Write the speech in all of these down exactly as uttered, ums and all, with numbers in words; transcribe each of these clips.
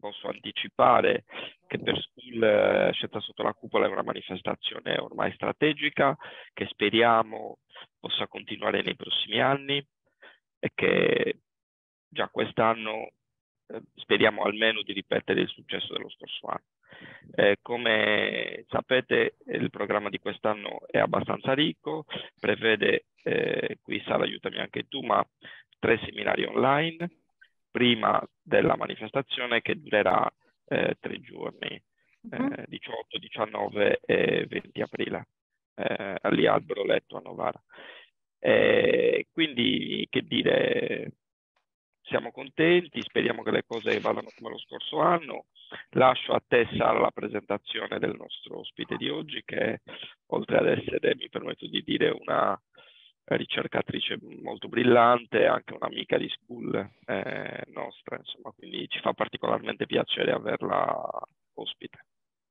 posso anticipare che per School eh, Scienza sotto la cupola è una manifestazione ormai strategica, che speriamo possa continuare nei prossimi anni e che già quest'anno eh, speriamo almeno di ripetere il successo dello scorso anno. Eh, come sapete, il programma di quest'anno è abbastanza ricco, prevede, eh, qui Sara aiutami anche tu, ma tre seminari online prima della manifestazione che durerà eh, tre giorni, eh, diciotto, diciannove e venti aprile, eh, lì al Broletto a Novara. Eh, quindi, che dire, siamo contenti, speriamo che le cose vadano come lo scorso anno. Lascio a te, Sara, la presentazione del nostro ospite di oggi, che oltre ad essere, mi permetto di dire, una ricercatrice molto brillante, anche un'amica di School eh, nostra, insomma, quindi ci fa particolarmente piacere averla ospite.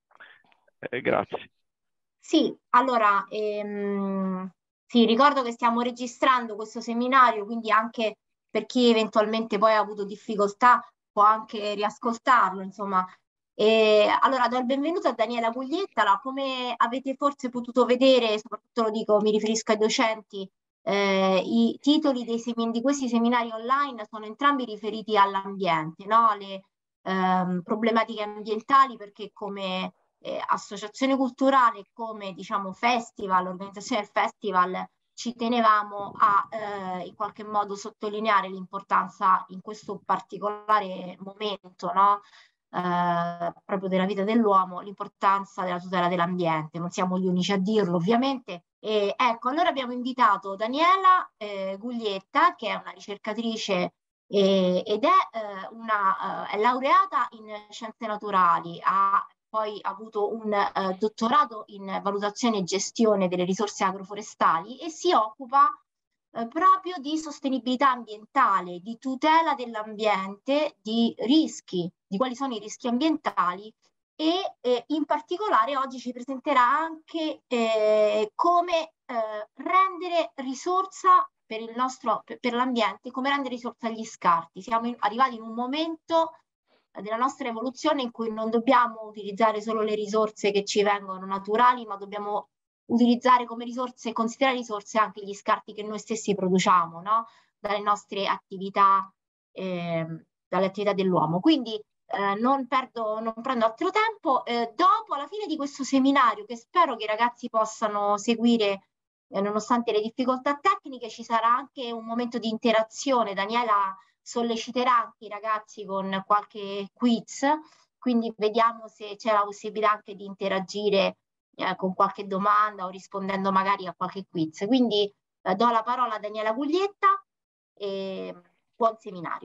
Eh, grazie. Sì, allora, ehm, sì, ricordo che stiamo registrando questo seminario, quindi anche per chi eventualmente poi ha avuto difficoltà può anche riascoltarlo, insomma. E, allora, do il benvenuto a Daniela Guglietta. Allora, come avete forse potuto vedere, soprattutto lo dico, mi riferisco ai docenti, eh, i titoli dei semin- di questi seminari online sono entrambi riferiti all'ambiente, no? Alle ehm, problematiche ambientali, perché come eh, associazione culturale, come diciamo festival, organizzazione del festival, ci tenevamo a eh, in qualche modo sottolineare l'importanza in questo particolare momento, no? Eh, proprio della vita dell'uomo, l'importanza della tutela dell'ambiente. Non siamo gli unici a dirlo, ovviamente. E, ecco, allora abbiamo invitato Daniela eh, Guglietta, che è una ricercatrice eh, ed è, eh, una, eh, è laureata in scienze naturali, ha poi avuto un eh, dottorato in valutazione e gestione delle risorse agroforestali e si occupa eh, proprio di sostenibilità ambientale, di tutela dell'ambiente, di rischi, di quali sono i rischi ambientali e eh, in particolare oggi ci presenterà anche eh, come eh, rendere risorsa per il nostro, per, per l'ambiente, come rendere risorsa agli scarti. Siamo in, arrivati in un momento della nostra evoluzione in cui non dobbiamo utilizzare solo le risorse che ci vengono naturali, ma dobbiamo utilizzare come risorse, considerare risorse anche gli scarti che noi stessi produciamo, no? Dalle nostre attività, eh, dalle attività dell'uomo. Quindi eh, non perdo, non prendo altro tempo. Eh, dopo, alla fine di questo seminario, che spero che i ragazzi possano seguire, eh, nonostante le difficoltà tecniche, ci sarà anche un momento di interazione. Daniela solleciterà anche i ragazzi con qualche quiz, quindi vediamo se c'è la possibilità anche di interagire eh, con qualche domanda o rispondendo magari a qualche quiz. Quindi eh, do la parola a Daniela Guglietta e buon seminario.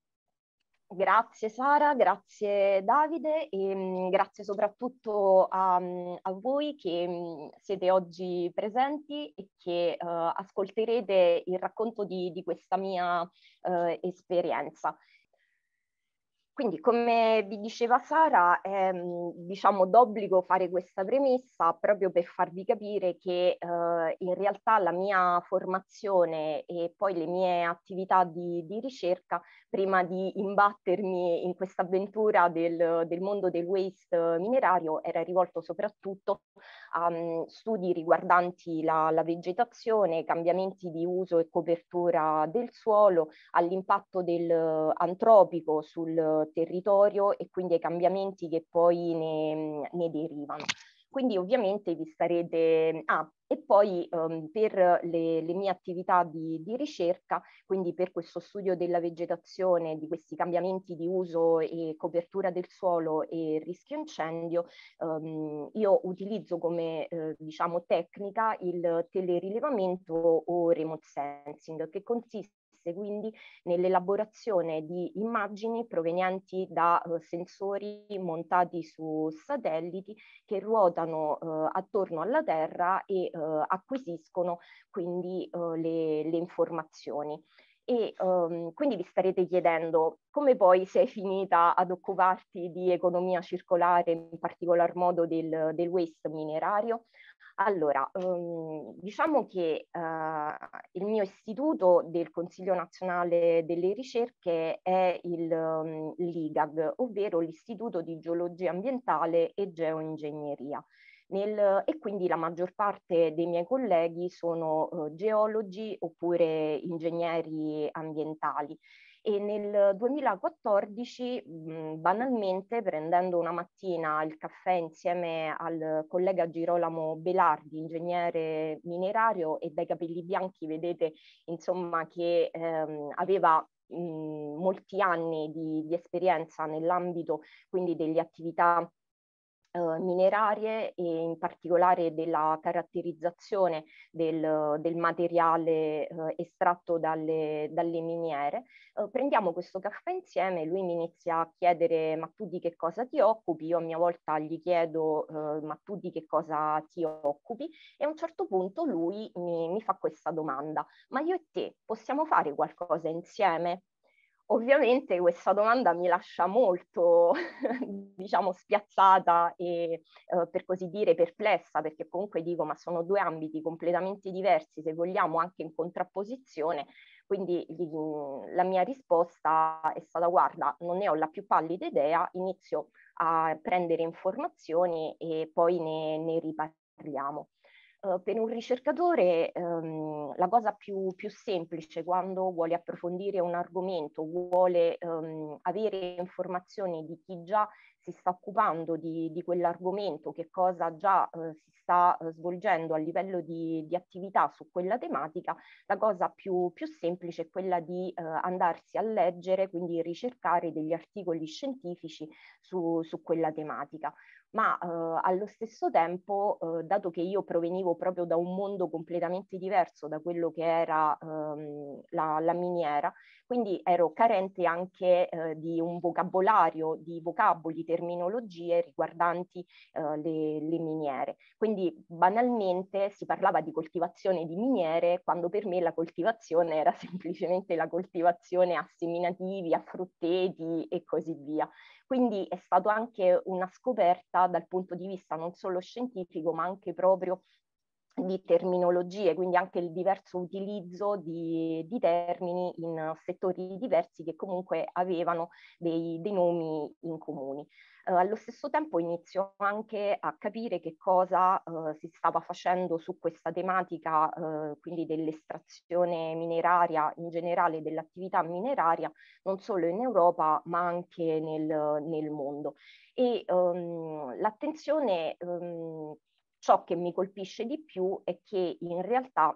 Grazie Sara, grazie Davide e mh, grazie soprattutto a, a voi che mh, siete oggi presenti e che uh, ascolterete il racconto di, di questa mia uh, esperienza. Quindi, come vi diceva Sara, è diciamo d'obbligo fare questa premessa proprio per farvi capire che eh, in realtà la mia formazione e poi le mie attività di, di ricerca, prima di imbattermi in questa avventura del, del mondo del waste minerario, era rivolto soprattutto a um, studi riguardanti la, la vegetazione, cambiamenti di uso e copertura del suolo, all'impatto del antropico sul territorio e quindi ai cambiamenti che poi ne, ne derivano. Quindi ovviamente vi starete... Ah, e poi um, per le, le mie attività di, di ricerca, quindi per questo studio della vegetazione, di questi cambiamenti di uso e copertura del suolo e rischio incendio, um, io utilizzo come eh, diciamo tecnica il telerilevamento o remote sensing, che consiste quindi nell'elaborazione di immagini provenienti da uh, sensori montati su satelliti che ruotano uh, attorno alla Terra e uh, acquisiscono quindi uh, le, le informazioni. E um, quindi vi starete chiedendo come poi sei finita ad occuparti di economia circolare, in particolar modo del, del waste minerario. Allora, um, diciamo che uh, il mio istituto del Consiglio Nazionale delle Ricerche è il um, l'I G A G, ovvero l'Istituto di Geologia Ambientale e Geoingegneria. Nel, e quindi la maggior parte dei miei colleghi sono uh, geologi oppure ingegneri ambientali. E nel duemilaquattordici, mh, banalmente, prendendo una mattina il caffè insieme al collega Girolamo Belardi, ingegnere minerario, e dai capelli bianchi vedete insomma che ehm, aveva mh, molti anni di, di esperienza nell'ambito quindi delle attività Uh, minerarie e in particolare della caratterizzazione del, del materiale uh, estratto dalle, dalle miniere. Uh, prendiamo questo caffè insieme, lui mi inizia a chiedere ma tu di che cosa ti occupi, io a mia volta gli chiedo ma tu di che cosa ti occupi, e a un certo punto lui mi, mi fa questa domanda: ma io e te possiamo fare qualcosa insieme? Ovviamente questa domanda mi lascia molto, diciamo, spiazzata e eh, per così dire perplessa, perché comunque dico, ma sono due ambiti completamente diversi, se vogliamo anche in contrapposizione. Quindi gli, la mia risposta è stata: guarda, non ne ho la più pallida idea, inizio a prendere informazioni e poi ne, ne riparliamo. Uh, per un ricercatore um, la cosa più, più semplice quando vuole approfondire un argomento, vuole um, avere informazioni di chi già si sta occupando di, di quell'argomento, che cosa già uh, si sta uh, svolgendo a livello di, di attività su quella tematica, la cosa più, più semplice è quella di uh, andarsi a leggere, quindi ricercare degli articoli scientifici su, su quella tematica. Ma eh, allo stesso tempo, eh, dato che io provenivo proprio da un mondo completamente diverso da quello che era ehm, la, la miniera, quindi ero carente anche eh, di un vocabolario, di vocaboli, terminologie riguardanti eh, le, le miniere. Quindi banalmente si parlava di coltivazione di miniere, quando per me la coltivazione era semplicemente la coltivazione a seminativi, a frutteti e così via. Quindi è stato anche una scoperta dal punto di vista non solo scientifico, ma anche proprio di terminologie, quindi anche il diverso utilizzo di, di termini in settori diversi che comunque avevano dei, dei nomi in comuni. Uh, allo stesso tempo inizio anche a capire che cosa uh, si stava facendo su questa tematica, uh, quindi dell'estrazione mineraria in generale, dell'attività mineraria, non solo in Europa ma anche nel, nel mondo. E um, l'attenzione, um, ciò che mi colpisce di più è che in realtà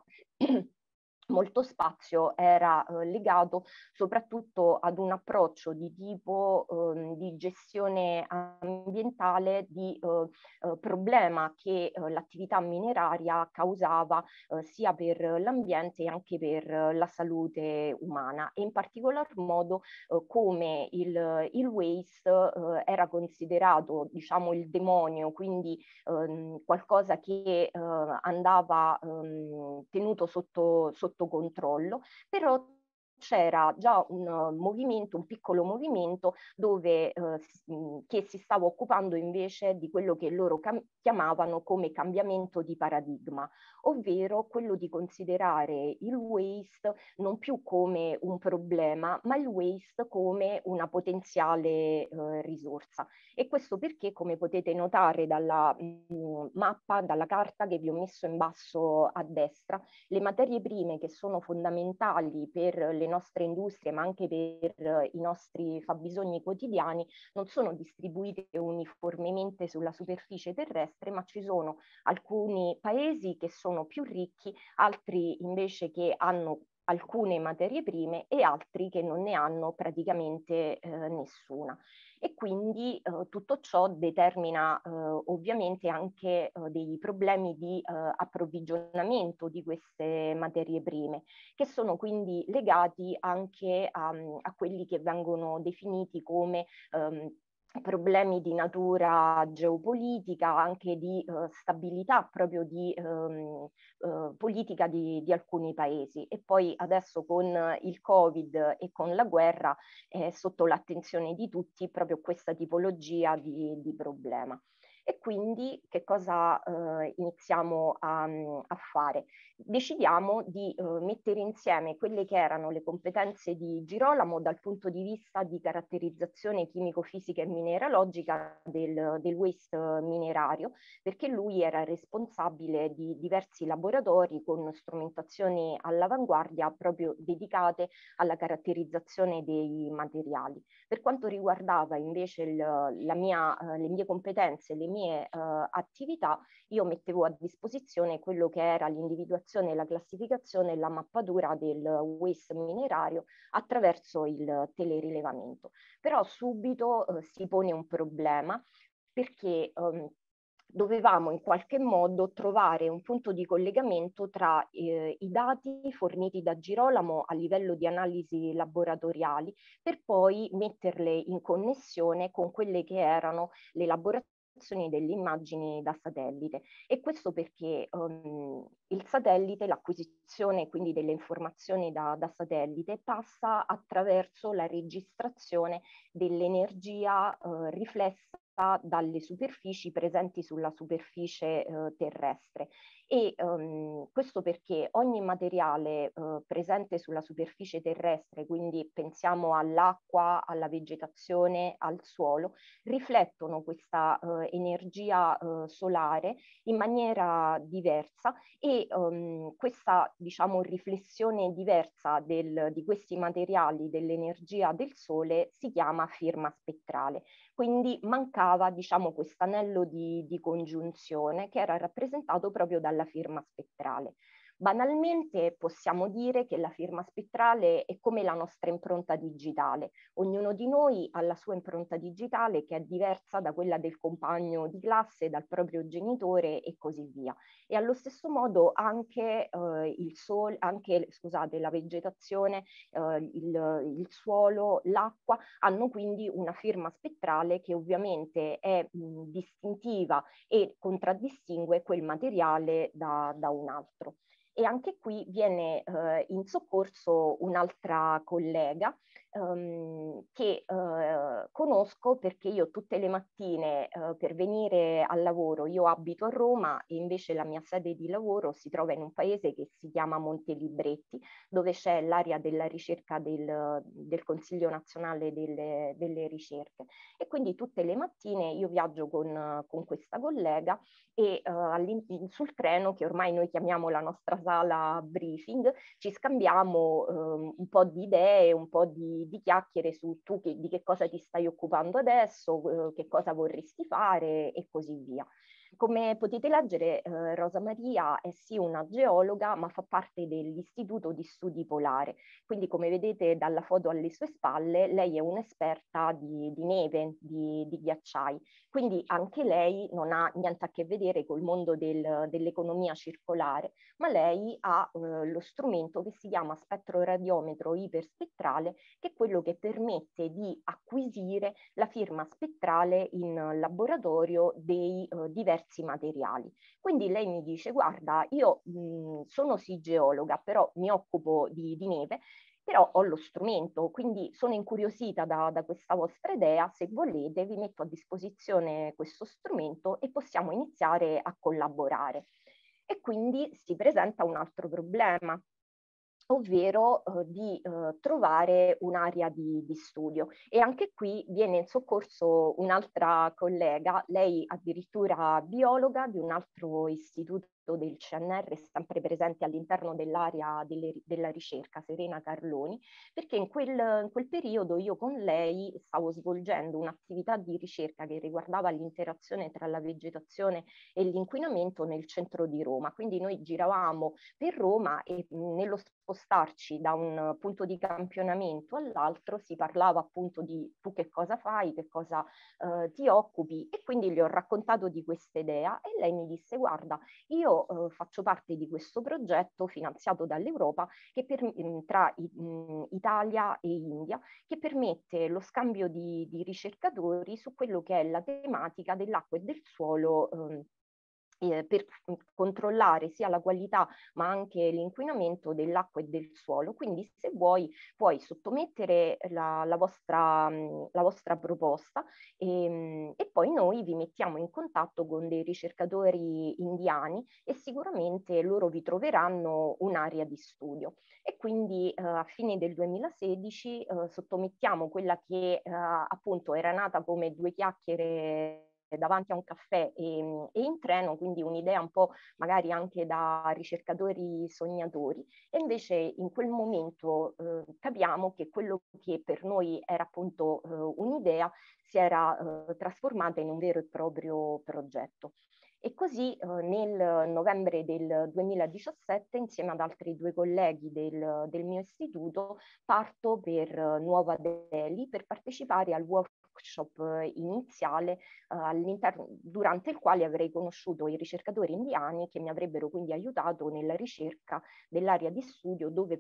molto spazio era eh, legato soprattutto ad un approccio di tipo eh, di gestione ambientale di eh, eh, problema che eh, l'attività mineraria causava eh, sia per l'ambiente e anche per la salute umana, e in particolar modo eh, come il, il waste eh, era considerato, diciamo, il demonio, quindi ehm, qualcosa che eh, andava ehm, tenuto sotto, sotto controllo, però c'era già un uh, movimento, un piccolo movimento dove, uh, si, che si stava occupando invece di quello che loro chiamavano come cambiamento di paradigma, ovvero quello di considerare il waste non più come un problema, ma il waste come una potenziale uh, risorsa. E questo perché, come potete notare dalla mh, mappa, dalla carta che vi ho messo in basso a destra, le materie prime che sono fondamentali per le nostre industrie, ma anche per i nostri fabbisogni quotidiani, non sono distribuite uniformemente sulla superficie terrestre, ma ci sono alcuni paesi che sono più ricchi, altri invece che hanno alcune materie prime e altri che non ne hanno praticamente eh, nessuna. E quindi eh, tutto ciò determina eh, ovviamente anche eh, dei problemi di eh, approvvigionamento di queste materie prime, che sono quindi legati anche a, a quelli che vengono definiti come ehm, problemi di natura geopolitica, anche di eh, stabilità proprio di ehm, eh, politica di, di alcuni paesi. E poi adesso con il Covid e con la guerra è sotto l'attenzione di tutti proprio questa tipologia di, di problema. E quindi che cosa eh, iniziamo a, a fare? Decidiamo di eh, mettere insieme quelle che erano le competenze di Girolamo dal punto di vista di caratterizzazione chimico-fisica e mineralogica del, del waste minerario, perché lui era responsabile di diversi laboratori con strumentazioni all'avanguardia proprio dedicate alla caratterizzazione dei materiali. Per quanto riguardava invece il, la mia, eh, le mie competenze, le mie eh, attività, io mettevo a disposizione quello che era l'individuazione, la classificazione e la mappatura del waste minerario attraverso il telerilevamento. Però subito eh, si pone un problema perché ehm, dovevamo in qualche modo trovare un punto di collegamento tra eh, i dati forniti da Girolamo a livello di analisi laboratoriali per poi metterle in connessione con quelle che erano le elaborazioni delle immagini da satellite. E questo perché um, il satellite, l'acquisizione quindi delle informazioni da, da satellite, passa attraverso la registrazione dell'energia uh, riflessa dalle superfici presenti sulla superficie eh, terrestre. E um, questo perché ogni materiale uh, presente sulla superficie terrestre, quindi pensiamo all'acqua, alla vegetazione, al suolo, riflettono questa uh, energia uh, solare in maniera diversa e um, questa, diciamo, riflessione diversa del, di questi materiali dell'energia del sole si chiama firma spettrale. Quindi mancava, diciamo, questo anello di, di congiunzione che era rappresentato proprio dalla firma spettrale. Banalmente possiamo dire che la firma spettrale è come la nostra impronta digitale. Ognuno di noi ha la sua impronta digitale che è diversa da quella del compagno di classe, dal proprio genitore e così via. E allo stesso modo anche, eh, il sole, anche scusate, la vegetazione, eh, il, il suolo, l'acqua hanno quindi una firma spettrale che ovviamente è mh, distintiva e contraddistingue quel materiale da, da un altro. E anche qui viene eh, in soccorso un'altra collega ehm, che eh, conosco perché io tutte le mattine eh, per venire al lavoro, io abito a Roma e invece la mia sede di lavoro si trova in un paese che si chiama Montelibretti, dove c'è l'area della ricerca del, del Consiglio Nazionale delle, delle Ricerche. E quindi tutte le mattine io viaggio con, con questa collega e uh, sul treno, che ormai noi chiamiamo la nostra sala briefing, ci scambiamo um, un po' di idee, un po' di, di chiacchiere su tu che, di che cosa ti stai occupando adesso, uh, che cosa vorresti fare e così via. Come potete leggere, eh, Rosa Maria è sì una geologa, ma fa parte dell'Istituto di Studi Polare. Quindi, come vedete dalla foto alle sue spalle, lei è un'esperta di, di neve, di, di ghiacciai. Quindi anche lei non ha niente a che vedere col mondo del, dell'economia circolare, ma lei ha eh, lo strumento che si chiama spettroradiometro iperspettrale, che è quello che permette di acquisire la firma spettrale in laboratorio dei eh, diversi materiali. Quindi lei mi dice: guarda, io mh, sono sì geologa, però mi occupo di, di neve, però ho lo strumento, quindi sono incuriosita da, da questa vostra idea. Se volete vi metto a disposizione questo strumento e possiamo iniziare a collaborare. E quindi si presenta un altro problema, ovvero eh, di eh, trovare un'area di, di studio. E anche qui viene in soccorso un'altra collega, lei addirittura biologa di un altro istituto del C N R, sempre presente all'interno dell'area della ricerca, Serena Carloni, perché in quel, in quel periodo io con lei stavo svolgendo un'attività di ricerca che riguardava l'interazione tra la vegetazione e l'inquinamento nel centro di Roma. Quindi noi giravamo per Roma e nello spostarci da un punto di campionamento all'altro si parlava appunto di tu che cosa fai, che cosa eh, ti occupi, e quindi gli ho raccontato di questa idea e lei mi disse: guarda, io eh, faccio parte di questo progetto finanziato dall'Europa che per, tra mh, Italia e India, che permette lo scambio di, di ricercatori su quello che è la tematica dell'acqua e del suolo eh, Eh, per controllare sia la qualità ma anche l'inquinamento dell'acqua e del suolo. Quindi se vuoi puoi sottomettere la, la, vostra, la vostra proposta e, e poi noi vi mettiamo in contatto con dei ricercatori indiani e sicuramente loro vi troveranno un'area di studio. E quindi eh, a fine del duemilasedici eh, sottomettiamo quella che eh, appunto era nata come due chiacchiere davanti a un caffè e, e in treno, quindi un'idea un po' magari anche da ricercatori sognatori. E invece in quel momento eh, capiamo che quello che per noi era appunto eh, un'idea si era eh, trasformata in un vero e proprio progetto. E così eh, nel novembre del duemiladiciassette, insieme ad altri due colleghi del, del mio istituto, parto per Nuova Delhi per partecipare al workshop iniziale eh, all'interno, durante il quale avrei conosciuto i ricercatori indiani che mi avrebbero quindi aiutato nella ricerca dell'area di studio dove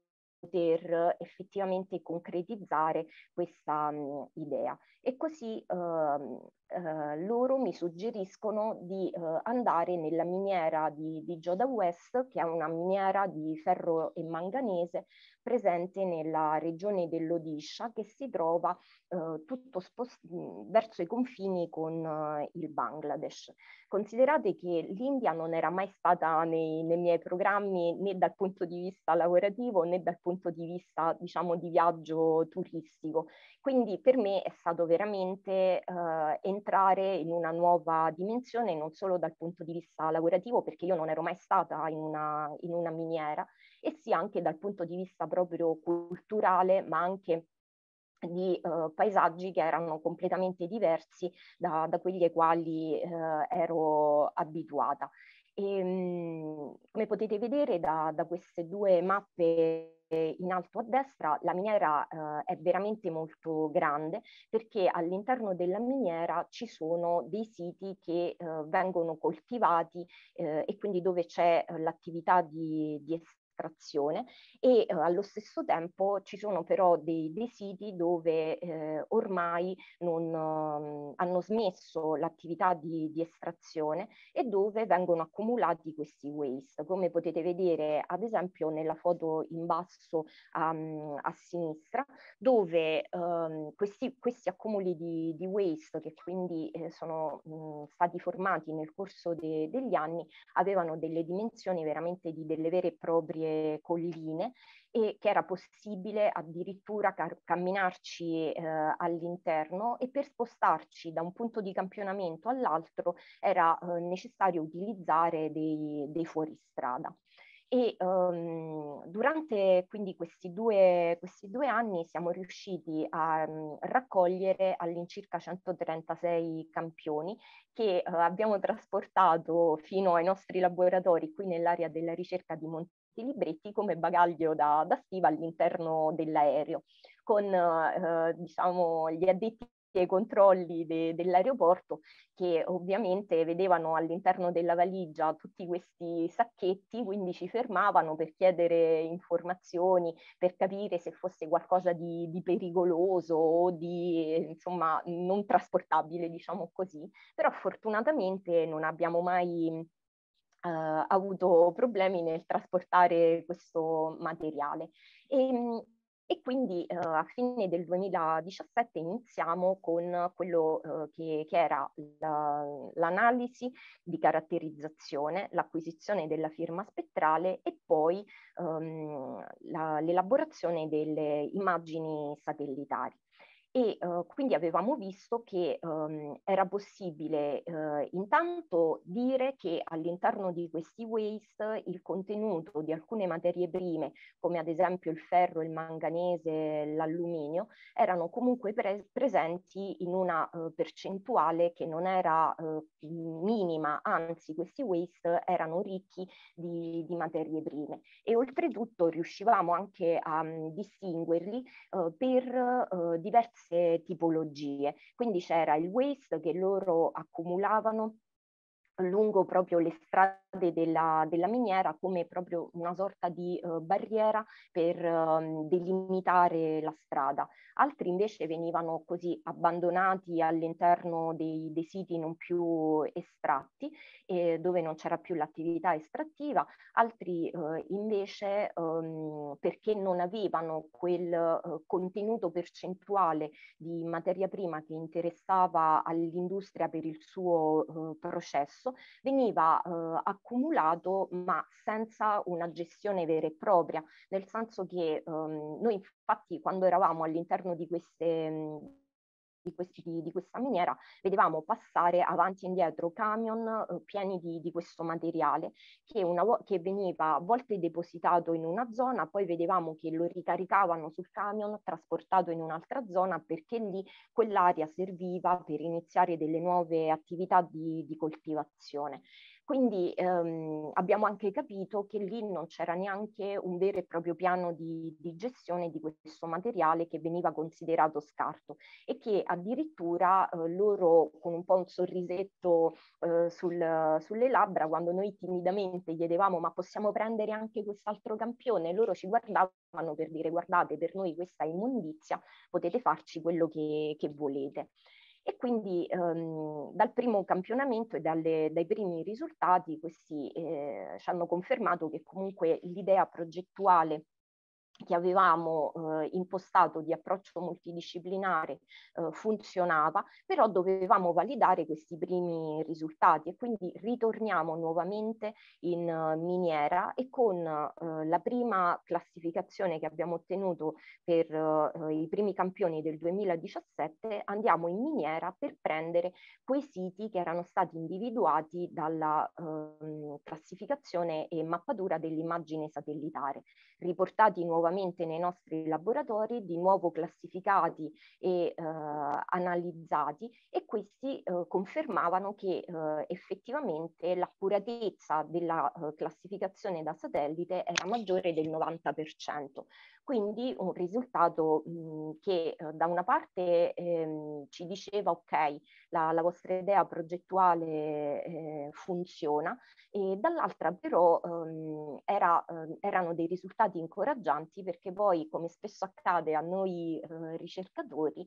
poter effettivamente concretizzare questa mh, idea. E così uh, uh, loro mi suggeriscono di uh, andare nella miniera di, di Joda West, che è una miniera di ferro e manganese presente nella regione dell'Odisha, che si trova uh, tutto spost- verso i confini con uh, il Bangladesh. Considerate che l'India non era mai stata nei, nei miei programmi né dal punto di vista lavorativo né dal punto di vista, diciamo, di viaggio turistico. Quindi per me è stato veramente eh, entrare in una nuova dimensione, non solo dal punto di vista lavorativo, perché io non ero mai stata in una, in una miniera, e sia anche dal punto di vista proprio culturale, ma anche di uh, paesaggi che erano completamente diversi da, da quelli ai quali uh, ero abituata. E, um, come potete vedere da, da queste due mappe in alto a destra, la miniera uh, è veramente molto grande perché all'interno della miniera ci sono dei siti che uh, vengono coltivati uh, e quindi dove c'è uh, l'attività di, di estrazione e eh, allo stesso tempo ci sono però dei, dei siti dove eh, ormai non, um, hanno smesso l'attività di, di estrazione e dove vengono accumulati questi waste. Come potete vedere ad esempio nella foto in basso um, a sinistra, dove um, questi, questi accumuli di, di waste che quindi eh, sono mh, stati formati nel corso de, degli anni avevano delle dimensioni veramente di delle vere e proprie colline e che era possibile addirittura car- camminarci eh, all'interno e per spostarci da un punto di campionamento all'altro era eh, necessario utilizzare dei, dei fuoristrada. E um, durante quindi questi due, questi due anni siamo riusciti a um, raccogliere all'incirca centotrentasei campioni che uh, abbiamo trasportato fino ai nostri laboratori qui nell'area della ricerca di Monte Libretti come bagaglio da, da stiva all'interno dell'aereo, con uh, diciamo, gli addetti ai controlli de, dell'aeroporto che ovviamente vedevano all'interno della valigia tutti questi sacchetti, quindi ci fermavano per chiedere informazioni, per capire se fosse qualcosa di, di pericoloso o di insomma non trasportabile, diciamo così. Però fortunatamente non abbiamo mai Uh, avuto problemi nel trasportare questo materiale. E, e quindi uh, a fine del duemiladiciassette iniziamo con quello uh, che, che era la, l'analisi di caratterizzazione, l'acquisizione della firma spettrale e poi um, la, l'elaborazione delle immagini satellitari. E uh, quindi avevamo visto che um, era possibile uh, intanto dire che all'interno di questi waste il contenuto di alcune materie prime, come ad esempio il ferro, il manganese, l'alluminio, erano comunque pre- presenti in una uh, percentuale che non era uh, minima, anzi questi waste erano ricchi di, di materie prime. E oltretutto riuscivamo anche a um, distinguerli uh, per uh, diverse tipologie. Quindi c'era il waste che loro accumulavano lungo proprio le strade della, della miniera come proprio una sorta di uh, barriera per uh, delimitare la strada. Altri invece venivano così abbandonati all'interno dei, dei siti non più estratti, eh, dove non c'era più l'attività estrattiva, altri uh, invece um, perché non avevano quel uh, contenuto percentuale di materia prima che interessava all'industria per il suo uh, processo, veniva eh, accumulato ma senza una gestione vera e propria, nel senso che ehm, noi infatti quando eravamo all'interno di queste... Mh, Di, questi, di, di questa miniera, vedevamo passare avanti e indietro camion eh, pieni di, di questo materiale che, una, che veniva a volte depositato in una zona, poi vedevamo che lo ricaricavano sul camion, trasportato in un'altra zona, perché lì quell'area serviva per iniziare delle nuove attività di, di coltivazione. Quindi ehm, abbiamo anche capito che lì non c'era neanche un vero e proprio piano di, di gestione di questo materiale che veniva considerato scarto e che addirittura eh, loro con un po' un sorrisetto eh, sul, sulle labbra, quando noi timidamente chiedevamo ma possiamo prendere anche quest'altro campione, loro ci guardavano per dire guardate, per noi questa è immondizia, potete farci quello che, che volete. E quindi ehm, dal primo campionamento e dalle, dai primi risultati questi eh, ci hanno confermato che comunque l'idea progettuale che avevamo eh, impostato di approccio multidisciplinare eh, funzionava, però dovevamo validare questi primi risultati e quindi ritorniamo nuovamente in uh, miniera e con uh, la prima classificazione che abbiamo ottenuto per uh, i primi campioni del duemiladiciassette andiamo in miniera per prendere quei siti che erano stati individuati dalla uh, classificazione e mappatura dell'immagine satellitare, riportati nuovamente nei nostri laboratori, di nuovo classificati e eh, analizzati, e questi eh, confermavano che eh, effettivamente l'accuratezza della eh, classificazione da satellite era maggiore del novanta per cento. Quindi un risultato mh, che eh, da una parte ehm, ci diceva ok, la, la vostra idea progettuale eh, funziona, e dall'altra però ehm, era, eh, erano dei risultati incoraggianti, perché poi, come spesso accade a noi eh, ricercatori,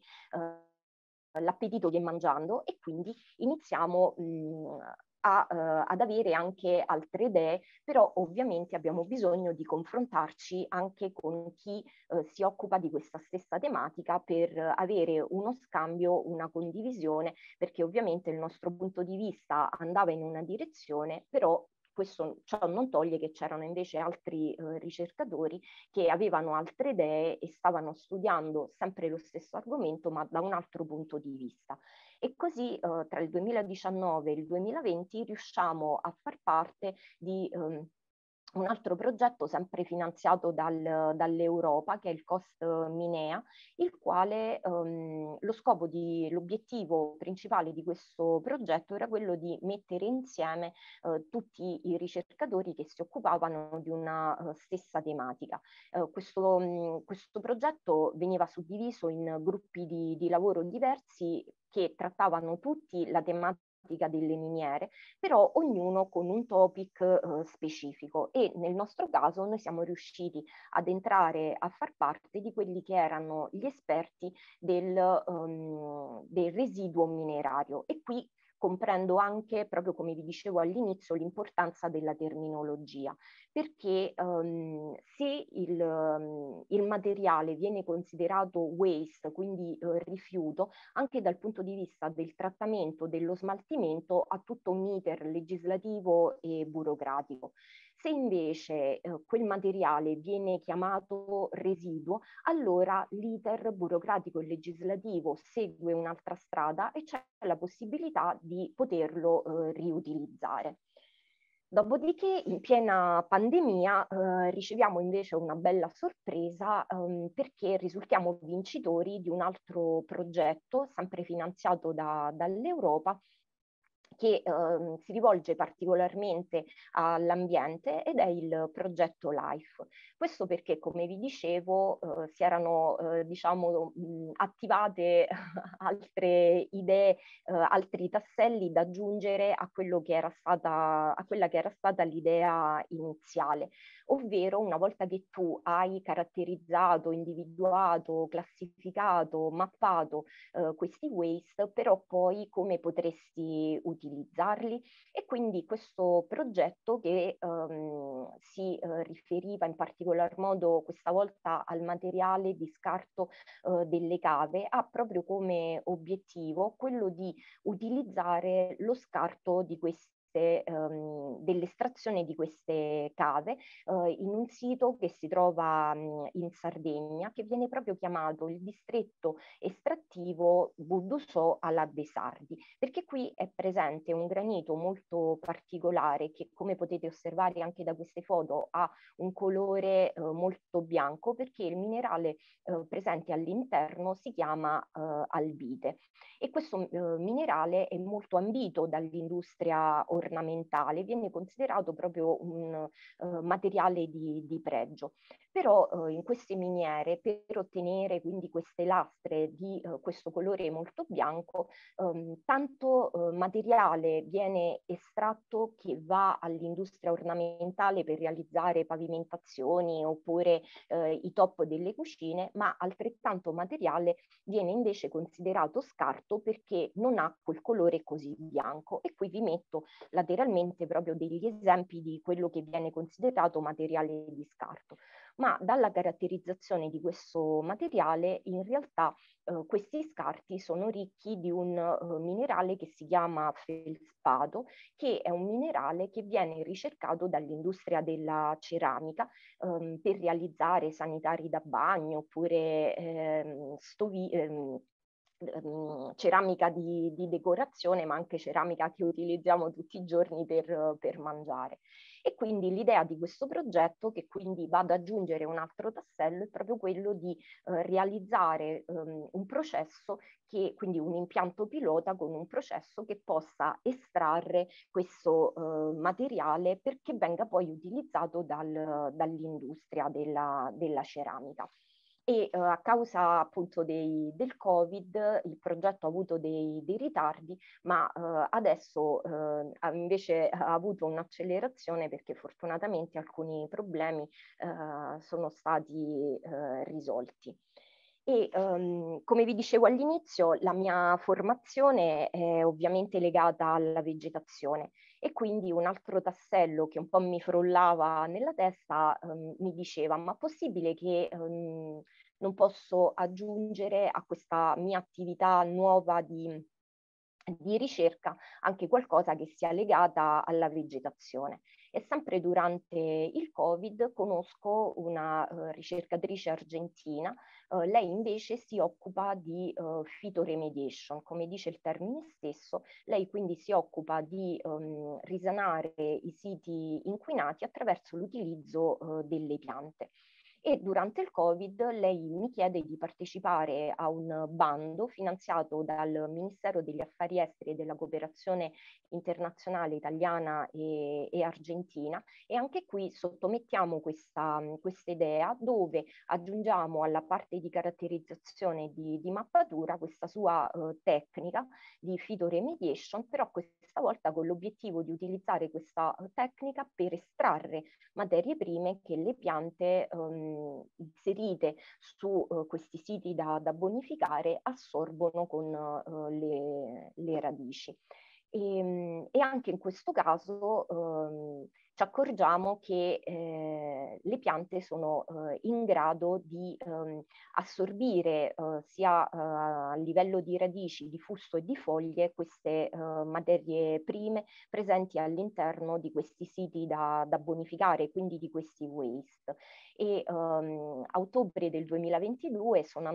eh, l'appetito viene mangiando e quindi iniziamo mh, a, uh, ad avere anche altre idee, però ovviamente abbiamo bisogno di confrontarci anche con chi uh, si occupa di questa stessa tematica per uh, avere uno scambio, una condivisione, perché ovviamente il nostro punto di vista andava in una direzione, però questo ciò non toglie che c'erano invece altri eh, ricercatori che avevano altre idee e stavano studiando sempre lo stesso argomento, ma da un altro punto di vista. E così eh, tra il duemiladiciannove e il duemilaventi riusciamo a far parte di ehm, un altro progetto sempre finanziato dal, dall'Europa, che è il Cost Minea, il quale ehm, lo scopo di, l'obiettivo principale di questo progetto era quello di mettere insieme eh, tutti i ricercatori che si occupavano di una uh, stessa tematica. Eh, questo, mh, questo progetto veniva suddiviso in gruppi di, di lavoro diversi che trattavano tutti la tematica delle miniere, però ognuno con un topic eh, specifico, e nel nostro caso noi siamo riusciti ad entrare a far parte di quelli che erano gli esperti del, um, del residuo minerario, e qui comprendo anche, proprio come vi dicevo all'inizio, l'importanza della terminologia, perché um, se il, um, il materiale viene considerato waste, quindi eh, rifiuto, anche dal punto di vista del trattamento, dello smaltimento, ha tutto un iter legislativo e burocratico. Se invece eh, quel materiale viene chiamato residuo, allora l'iter burocratico e legislativo segue un'altra strada e c'è la possibilità di poterlo eh, riutilizzare. Dopodiché, in piena pandemia, eh, riceviamo invece una bella sorpresa ehm, perché risultiamo vincitori di un altro progetto, sempre finanziato da, dall'Europa, che eh, si rivolge particolarmente all'ambiente ed è il progetto LIFE. Questo perché, come vi dicevo, eh, si erano eh, diciamo, mh, attivate altre idee, eh, altri tasselli da aggiungere a, quello che era stata, a quella che era stata l'idea iniziale, ovvero una volta che tu hai caratterizzato, individuato, classificato, mappato eh, questi waste, però poi come potresti utilizzarli. E quindi questo progetto che ehm, si eh, riferiva in particolar modo questa volta al materiale di scarto eh, delle cave ha proprio come obiettivo quello di utilizzare lo scarto di questi Ehm, dell'estrazione di queste cave eh, in un sito che si trova mh, in Sardegna, che viene proprio chiamato il distretto estrattivo Buddusò alla Besardi, perché qui è presente un granito molto particolare che, come potete osservare anche da queste foto, ha un colore eh, molto bianco, perché il minerale eh, presente all'interno si chiama eh, albite. E questo eh, minerale è molto ambito dall'industria ornamentale, viene considerato proprio un eh, materiale di, di pregio. Però eh, in queste miniere, per ottenere quindi queste lastre di eh, questo colore molto bianco, ehm, tanto eh, materiale viene estratto che va all'industria ornamentale per realizzare pavimentazioni oppure eh, i top delle cucine, ma altrettanto materiale viene invece considerato scarto perché non ha quel colore così bianco. E qui vi metto lateralmente proprio degli esempi di quello che viene considerato materiale di scarto. Ma dalla caratterizzazione di questo materiale, in realtà eh, questi scarti sono ricchi di un uh, minerale che si chiama feldspato, che è un minerale che viene ricercato dall'industria della ceramica ehm, per realizzare sanitari da bagno oppure ehm, stovi, ehm, ceramica di, di decorazione, ma anche ceramica che utilizziamo tutti i giorni per, per mangiare. E quindi l'idea di questo progetto, che quindi va ad aggiungere un altro tassello, è proprio quello di eh, realizzare ehm, un processo che, quindi un impianto pilota con un processo che possa estrarre questo eh, materiale perché venga poi utilizzato dal, dall'industria della, della ceramica. E eh, a causa appunto dei, del Covid il progetto ha avuto dei, dei ritardi, ma eh, adesso eh, ha invece ha avuto un'accelerazione perché fortunatamente alcuni problemi eh, sono stati eh, risolti. E um, come vi dicevo all'inizio, la mia formazione è ovviamente legata alla vegetazione e quindi un altro tassello che un po' mi frullava nella testa um, mi diceva: ma possibile che um, non posso aggiungere a questa mia attività nuova di di ricerca anche qualcosa che sia legata alla vegetazione. E sempre durante il Covid conosco una uh, ricercatrice argentina, uh, lei invece si occupa di uh, phytoremediation, come dice il termine stesso, lei quindi si occupa di um, risanare i siti inquinati attraverso l'utilizzo uh, delle piante. E durante il Covid lei mi chiede di partecipare a un bando finanziato dal Ministero degli Affari Esteri e della Cooperazione Internazionale italiana e, e argentina, e anche qui sottomettiamo questa, questa idea dove aggiungiamo alla parte di caratterizzazione di, di mappatura questa sua eh, tecnica di phytoremediation, però questa volta con l'obiettivo di utilizzare questa tecnica per estrarre materie prime che le piante um, inserite su uh, questi siti da, da bonificare assorbono con uh, le, le radici. E, e anche in questo caso um, ci accorgiamo che eh, le piante sono eh, in grado di ehm, assorbire eh, sia eh, a livello di radici, di fusto e di foglie queste eh, materie prime presenti all'interno di questi siti da, da bonificare, quindi di questi waste. E ehm, a ottobre del duemilaventidue sono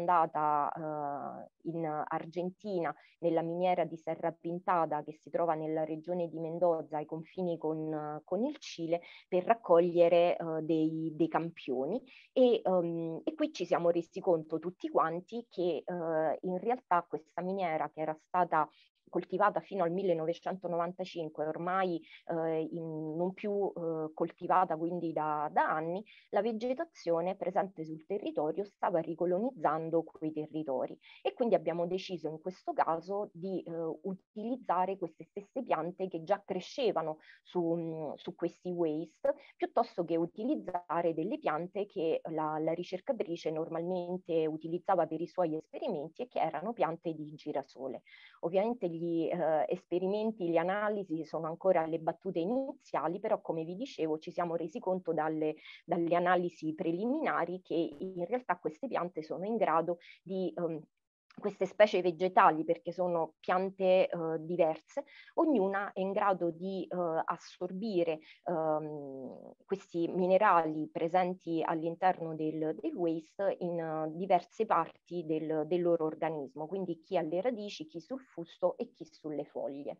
andata eh, in Argentina nella miniera di Serra Pintada che si trova nella regione di Mendoza ai confini con, con il Cile per raccogliere uh, dei, dei campioni e, um, e qui ci siamo resi conto tutti quanti che uh, in realtà questa miniera che era stata coltivata fino al millenovecentonovantacinque, ormai eh, in, non più eh, coltivata quindi da, da anni, la vegetazione presente sul territorio stava ricolonizzando quei territori e quindi abbiamo deciso in questo caso di eh, utilizzare queste stesse piante che già crescevano su, su questi waste, piuttosto che utilizzare delle piante che la, la ricercatrice normalmente utilizzava per i suoi esperimenti e che erano piante di girasole. Ovviamente gli eh, esperimenti, le analisi sono ancora alle battute iniziali, però come vi dicevo ci siamo resi conto dalle, dalle analisi preliminari che in realtà queste piante sono in grado di um, queste specie vegetali, perché sono piante eh, diverse, ognuna è in grado di eh, assorbire ehm, questi minerali presenti all'interno del, del waste in uh, diverse parti del, del loro organismo, quindi chi alle radici, chi sul fusto e chi sulle foglie.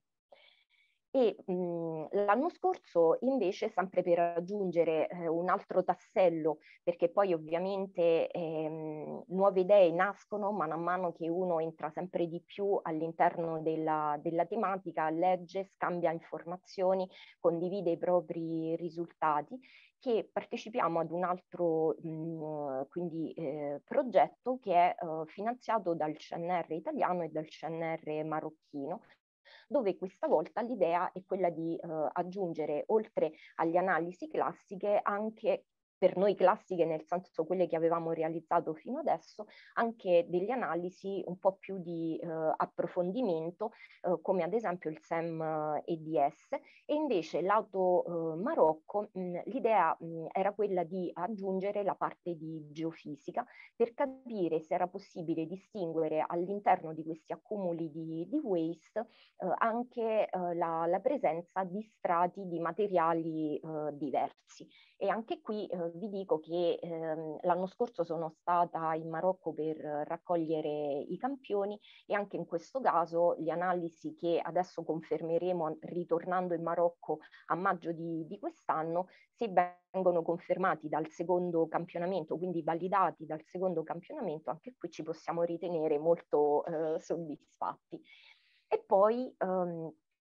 E l'anno scorso invece, sempre per aggiungere eh, un altro tassello, perché poi ovviamente ehm, nuove idee nascono man mano che uno entra sempre di più all'interno della, della tematica, legge, scambia informazioni, condivide i propri risultati, che partecipiamo ad un altro mh, quindi, eh, progetto che è eh, finanziato dal C N R italiano e dal C N R marocchino, dove questa volta l'idea è quella di eh, aggiungere, oltre alle analisi classiche, anche per noi classiche nel senso quelle che avevamo realizzato fino adesso, anche delle analisi un po' più di eh, approfondimento, eh, come ad esempio il S E M E D S, e invece lato eh, Marocco l'idea era quella di aggiungere la parte di geofisica per capire se era possibile distinguere all'interno di questi accumuli di, di waste eh, anche eh, la, la presenza di strati di materiali eh, diversi. E anche qui eh, vi dico che ehm, l'anno scorso sono stata in Marocco per raccogliere i campioni e anche in questo caso le analisi che adesso confermeremo ritornando in Marocco a maggio di, di quest'anno, se vengono confermati dal secondo campionamento, quindi validati dal secondo campionamento, anche qui ci possiamo ritenere molto eh, soddisfatti. E poi um,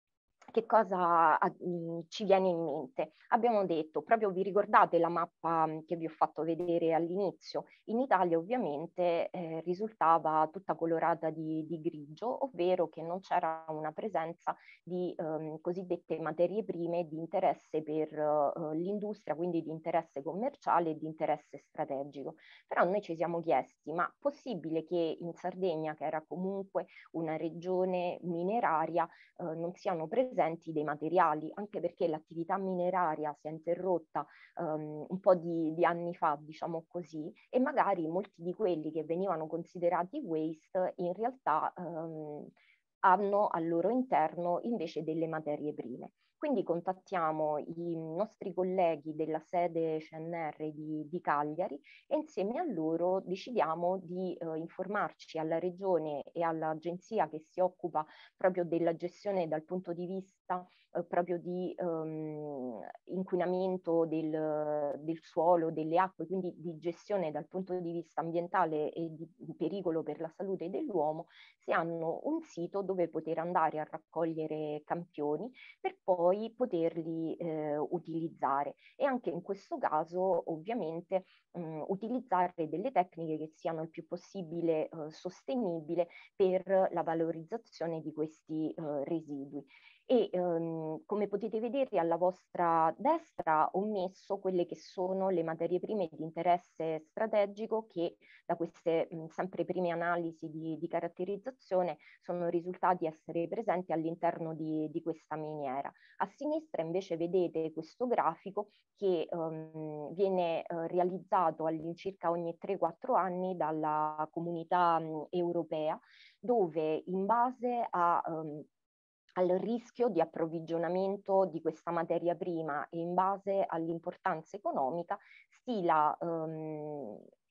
che cosa uh, ci viene in mente? Abbiamo detto, proprio vi ricordate la mappa che vi ho fatto vedere all'inizio? In Italia ovviamente eh, risultava tutta colorata di, di grigio, ovvero che non c'era una presenza di um, cosiddette materie prime di interesse per uh, l'industria, quindi di interesse commerciale e di interesse strategico. Però noi ci siamo chiesti, ma possibile che in Sardegna, che era comunque una regione mineraria, eh, non siano presenti dei materiali, anche perché l'attività mineraria si è interrotta um, un po' di, di anni fa, diciamo così, e magari molti di quelli che venivano considerati waste in realtà um, hanno al loro interno invece delle materie prime. Quindi contattiamo i nostri colleghi della sede C N R di, di Cagliari e insieme a loro decidiamo di eh, informarci alla regione e all'agenzia che si occupa proprio della gestione dal punto di vista eh, proprio di um, inquinamento del, del suolo, delle acque, quindi di gestione dal punto di vista ambientale e di, di pericolo per la salute dell'uomo, se hanno un sito dove poter andare a raccogliere campioni per poi poterli eh, utilizzare. E anche in questo caso ovviamente mh, utilizzare delle tecniche che siano il più possibile eh, sostenibili per la valorizzazione di questi eh, residui. E ehm, come potete vedere alla vostra destra ho messo quelle che sono le materie prime di interesse strategico che da queste mh, sempre prime analisi di, di caratterizzazione sono risultati essere presenti all'interno di, di questa miniera. A sinistra invece vedete questo grafico che um, viene uh, realizzato all'incirca ogni tre quattro anni dalla comunità um, europea, dove in base a um, al rischio di approvvigionamento di questa materia prima e in base all'importanza economica stila um,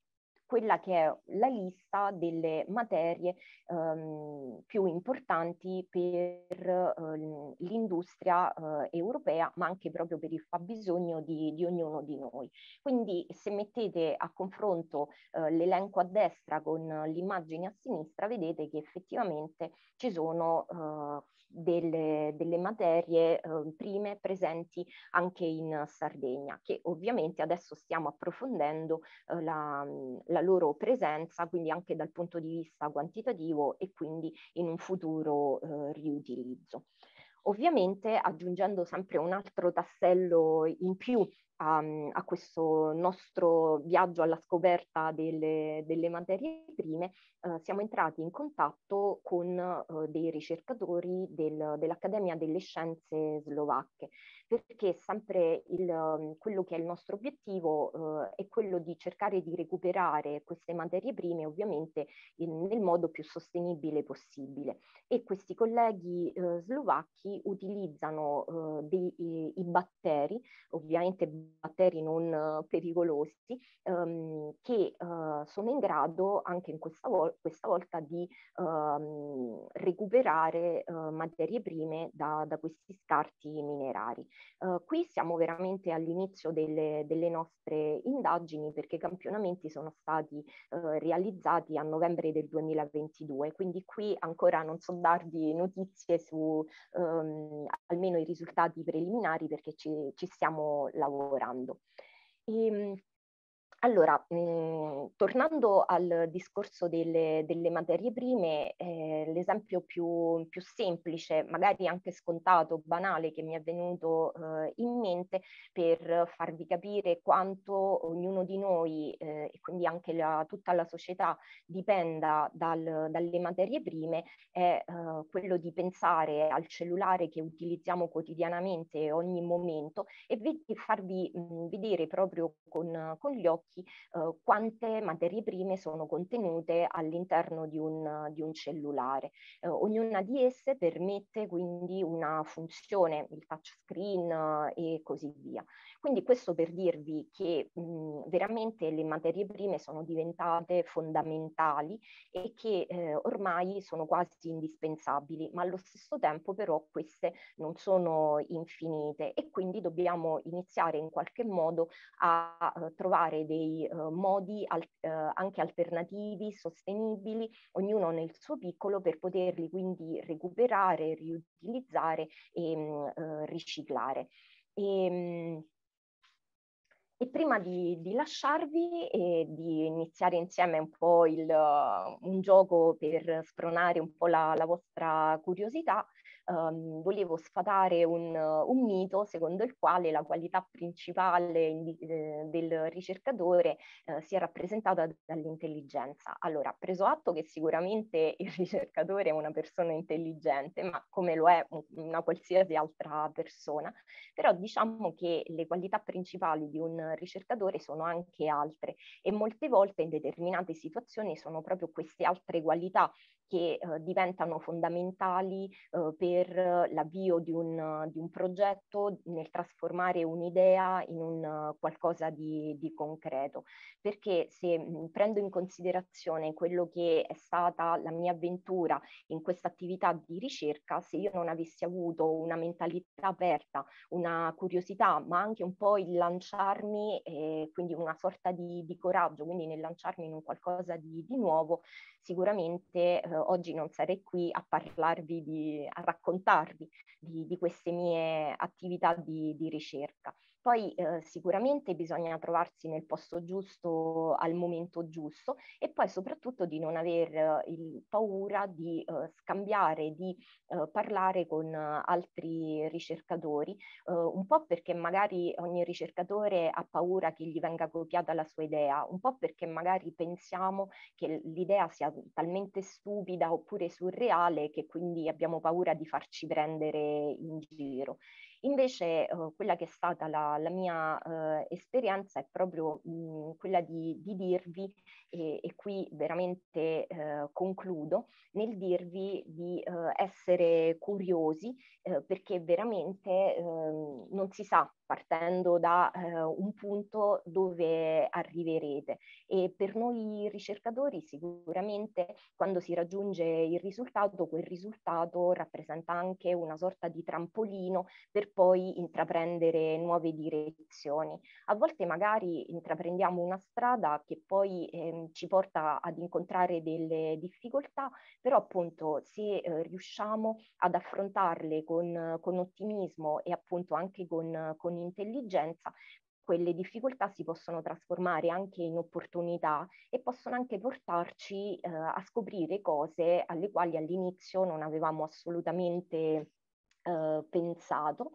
quella che è la lista delle materie ehm, più importanti per eh, l'industria eh, europea, ma anche proprio per il fabbisogno di, di ognuno di noi. Quindi se mettete a confronto eh, l'elenco a destra con l'immagine a sinistra, vedete che effettivamente ci sono eh, delle, delle materie eh, prime presenti anche in Sardegna, che ovviamente adesso stiamo approfondendo eh, la, la loro presenza, quindi anche dal punto di vista quantitativo e quindi in un futuro eh, riutilizzo. Ovviamente aggiungendo sempre un altro tassello in più a, a questo nostro viaggio alla scoperta delle, delle materie prime, eh, siamo entrati in contatto con eh, dei ricercatori del, dell'Accademia delle Scienze Slovacche, perché sempre il, quello che è il nostro obiettivo eh, è quello di cercare di recuperare queste materie prime ovviamente in, nel modo più sostenibile possibile. E questi colleghi eh, slovacchi utilizzano eh, dei, i, i batteri, ovviamente batteri non uh, pericolosi, um, che uh, sono in grado anche in questa, vol- questa volta di um, recuperare uh, materie prime da, da questi scarti minerari. Uh, qui siamo veramente all'inizio delle, delle nostre indagini, perché i campionamenti sono stati uh, realizzati a novembre del duemilaventidue, quindi qui ancora non so darvi notizie su um, almeno i risultati preliminari, perché ci, ci stiamo lavorando. E, allora, mh, tornando al discorso delle, delle materie prime, eh, l'esempio più, più semplice, magari anche scontato, banale, che mi è venuto eh, in mente per farvi capire quanto ognuno di noi eh, e quindi anche la, tutta la società dipenda dal, dalle materie prime, è eh, quello di pensare al cellulare che utilizziamo quotidianamente ogni momento e vi, farvi mh, vedere proprio con, con gli occhi Uh, quante materie prime sono contenute all'interno di un, di un cellulare. Uh, ognuna di esse permette quindi una funzione, il touchscreen uh, e così via. Quindi questo per dirvi che mh, veramente le materie prime sono diventate fondamentali e che eh, ormai sono quasi indispensabili, ma allo stesso tempo però queste non sono infinite e quindi dobbiamo iniziare in qualche modo a, a trovare dei uh, modi al, uh, anche alternativi, sostenibili, ognuno nel suo piccolo, per poterli quindi recuperare, riutilizzare e uh, riciclare. E, um, E prima di, di lasciarvi e di iniziare insieme un po' il, uh, un gioco per spronare un po' la, la vostra curiosità, um, volevo sfatare un, un mito secondo il quale la qualità principale in, eh, del ricercatore eh, sia rappresentata dall'intelligenza. Allora, preso atto che sicuramente il ricercatore è una persona intelligente, ma come lo è una qualsiasi altra persona, però diciamo che le qualità principali di un ricercatore sono anche altre e molte volte in determinate situazioni sono proprio queste altre qualità che eh, diventano fondamentali eh, per l'avvio di un, di un progetto, nel trasformare un'idea in un uh, qualcosa di, di concreto. Perché se mh, prendo in considerazione quello che è stata la mia avventura in questa attività di ricerca, se io non avessi avuto una mentalità aperta, una curiosità, ma anche un po' il lanciarmi, eh, quindi una sorta di, di coraggio, quindi nel lanciarmi in un qualcosa di, di nuovo, sicuramente eh, oggi non sarei qui a parlarvi, di, a raccontarvi di, di queste mie attività di, di ricerca. Poi eh, sicuramente bisogna trovarsi nel posto giusto al momento giusto e poi soprattutto di non aver eh, il, paura di eh, scambiare, di eh, parlare con eh, altri ricercatori, eh, un po' perché magari ogni ricercatore ha paura che gli venga copiata la sua idea, un po' perché magari pensiamo che l'idea sia talmente stupida oppure surreale che quindi abbiamo paura di farci prendere in giro. Invece eh, quella che è stata la, la mia eh, esperienza è proprio mh, quella di, di dirvi, e, e qui veramente eh, concludo, nel dirvi di eh, essere curiosi eh, perché veramente eh, non si sa partendo da eh, un punto dove arriverete. E per noi ricercatori sicuramente quando si raggiunge il risultato, quel risultato rappresenta anche una sorta di trampolino per poi intraprendere nuove direzioni. A volte magari intraprendiamo una strada che poi eh, ci porta ad incontrare delle difficoltà, però appunto se eh, riusciamo ad affrontarle con, con ottimismo e appunto anche con, con intelligenza, quelle difficoltà si possono trasformare anche in opportunità e possono anche portarci eh, a scoprire cose alle quali all'inizio non avevamo assolutamente eh, pensato.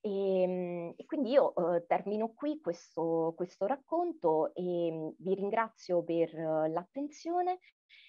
E, e quindi io eh, termino qui questo, questo racconto e vi ringrazio per uh, l'attenzione.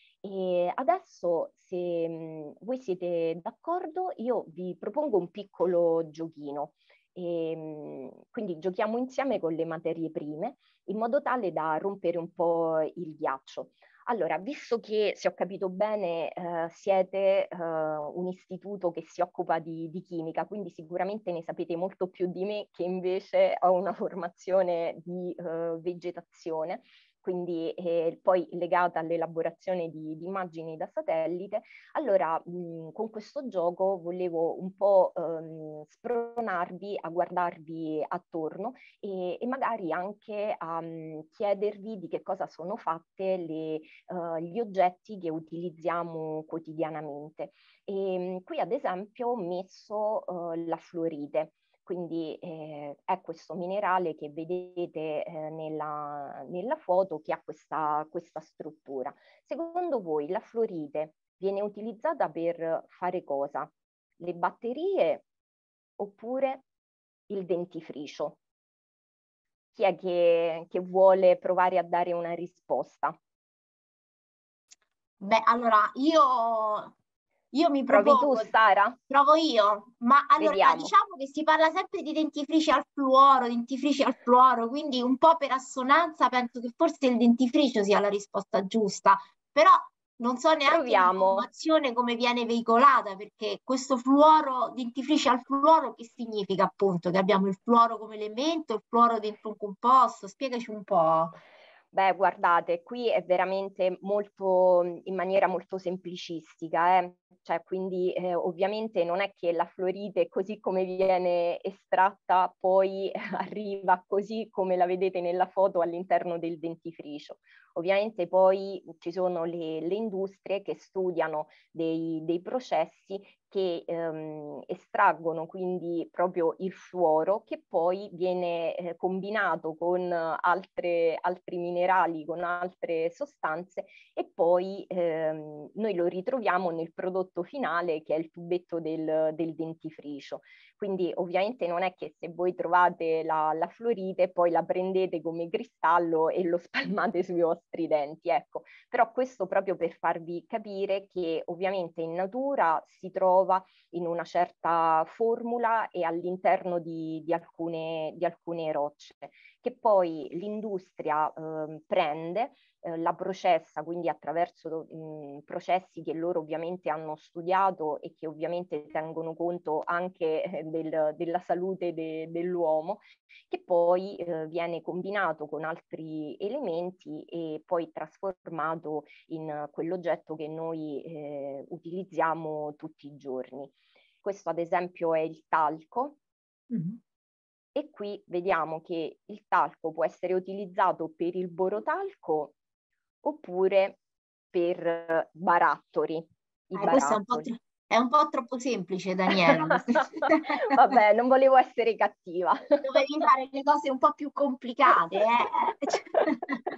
E adesso, se mh, voi siete d'accordo, io vi propongo un piccolo giochino. E, mh, quindi giochiamo insieme con le materie prime in modo tale da rompere un po' il ghiaccio. Allora, visto che, se ho capito bene, eh, siete eh, un istituto che si occupa di, di chimica, quindi sicuramente ne sapete molto più di me, che invece ho una formazione di eh, vegetazione, quindi eh, poi legata all'elaborazione di, di immagini da satellite. Allora, mh, con questo gioco volevo un po' ehm, spronarvi a guardarvi attorno e, e magari anche a mh, chiedervi di che cosa sono fatte le, uh, gli oggetti che utilizziamo quotidianamente. E, mh, qui ad esempio ho messo uh, la fluorite. Quindi eh, è questo minerale che vedete eh, nella, nella foto che ha questa, questa struttura. Secondo voi la fluorite viene utilizzata per fare cosa? Le batterie oppure il dentifricio? Chi è che, che vuole provare a dare una risposta? Beh, allora io, io mi Provi tu, propongo, Sara? provo io, ma allora Vediamo. diciamo che si parla sempre di dentifrici al fluoro, dentifrici al fluoro, quindi un po' per assonanza penso che forse il dentifricio sia la risposta giusta, però non so neanche Proviamo. l'informazione come viene veicolata, perché questo fluoro, dentifrici al fluoro, che significa appunto? Che abbiamo il fluoro come elemento, il fluoro dentro un composto? Spiegaci un po'. Beh, guardate, qui è veramente molto, in maniera molto semplicistica, eh? Cioè, quindi eh, ovviamente non è che la fluorite così come viene estratta poi arriva così come la vedete nella foto all'interno del dentifricio. Ovviamente poi ci sono le, le industrie che studiano dei, dei processi che ehm, estraggono quindi proprio il fluoro che poi viene eh, combinato con altre, altri minerali, con altre sostanze e poi ehm, noi lo ritroviamo nel prodotto finale che è il tubetto del, del dentifricio. Quindi ovviamente non è che se voi trovate la, la fluorite poi la prendete come cristallo e lo spalmate sui vostri denti, ecco. Però questo proprio per farvi capire che ovviamente in natura si trova in una certa formula e all'interno di, di, alcune, di alcune rocce, che poi l'industria eh, prende, eh, la processa, quindi attraverso mh, processi che loro ovviamente hanno studiato e che ovviamente tengono conto anche eh, del, della salute de, dell'uomo, che poi eh, viene combinato con altri elementi e poi trasformato in quell'oggetto che noi eh, utilizziamo tutti i giorni. Questo ad esempio è il talco. Mm-hmm. E qui vediamo che il talco può essere utilizzato per il borotalco oppure per barattoli. I eh, questo è un, po tro- è un po' troppo semplice, Daniela. Vabbè, non volevo essere cattiva. Dovevi fare le cose un po' più complicate. Eh?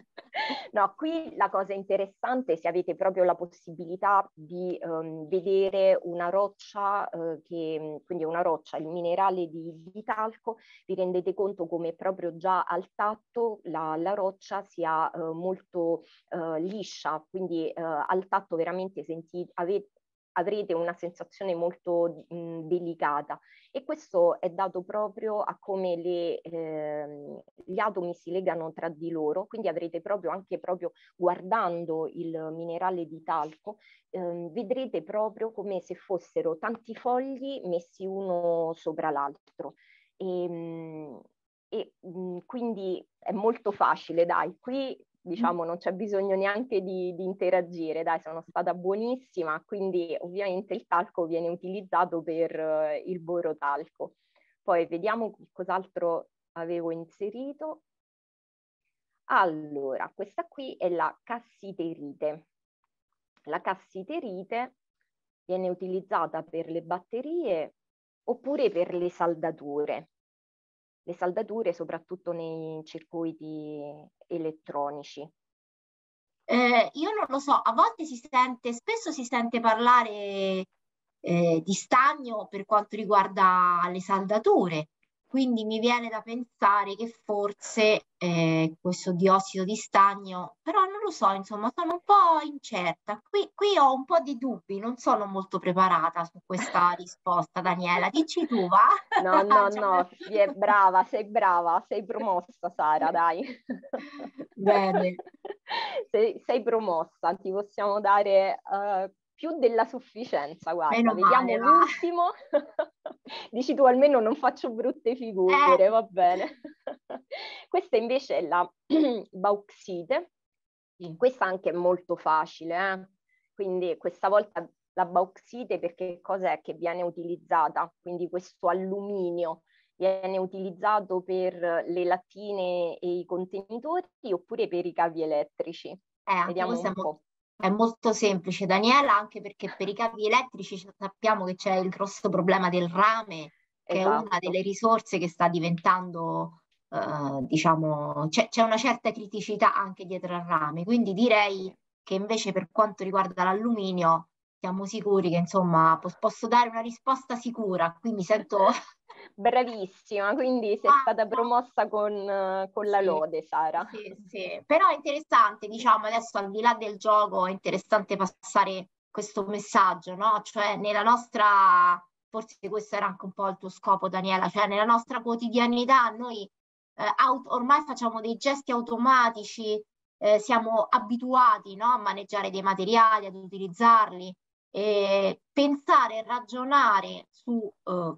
No, qui la cosa interessante è se avete proprio la possibilità di um, vedere una roccia, uh, che, quindi una roccia, il minerale di, di talco, vi rendete conto come proprio già al tatto la, la roccia sia uh, molto uh, liscia, quindi uh, al tatto veramente sentite, avete avrete una sensazione molto mh, delicata e questo è dato proprio a come le, eh, gli atomi si legano tra di loro, quindi avrete proprio anche proprio guardando il minerale di talco, eh, vedrete proprio come se fossero tanti fogli messi uno sopra l'altro. E, e quindi è molto facile, dai, qui diciamo non c'è bisogno neanche di, di interagire, dai, sono stata buonissima, quindi ovviamente il talco viene utilizzato per uh, il borotalco. Poi vediamo cos'altro avevo inserito. Allora, questa qui è la cassiterite. La cassiterite viene utilizzata per le batterie oppure per le saldature. Le saldature soprattutto nei circuiti elettronici. Eh, io non lo so, a volte si sente, spesso si sente parlare eh, di stagno per quanto riguarda le saldature, quindi mi viene da pensare che forse eh, questo diossido di stagno, però non lo so, insomma, sono un po' incerta. Qui, qui ho un po' di dubbi, non sono molto preparata su questa risposta, Daniela. Dici tu, va? No, no, no, è brava, sei brava, sei promossa, Sara, dai. Bene. Sei, sei promossa, ti possiamo dare uh, più della sufficienza, guarda, Meno vediamo male, l'ultimo. Dici tu, almeno non faccio brutte figure, eh. va bene. Questa invece è la bauxite, questa anche è molto facile, eh? Quindi questa volta la bauxite perché cos'è che viene utilizzata? Quindi questo alluminio viene utilizzato per le lattine e i contenitori oppure per i cavi elettrici? Eh, anche Vediamo questo è, un mo- po'. è molto semplice, Daniela, anche perché per i cavi elettrici sappiamo che c'è il grosso problema del rame, che è una Esatto. delle risorse che sta diventando, eh, diciamo, c'è c'è una certa criticità anche dietro al rame, quindi direi che invece per quanto riguarda l'alluminio siamo sicuri che insomma pos- posso dare una risposta sicura, qui mi sento... Bravissima, quindi sei Ah, stata no. promossa con, uh, con la Sì, lode, Sara. sì, sì. Però è interessante, diciamo, adesso al di là del gioco, è interessante passare questo messaggio, no? Cioè nella nostra, forse questo era anche un po' il tuo scopo, Daniela, cioè nella nostra quotidianità noi eh, aut- ormai facciamo dei gesti automatici, eh, siamo abituati, no? A maneggiare dei materiali, ad utilizzarli, e pensare e ragionare su, eh,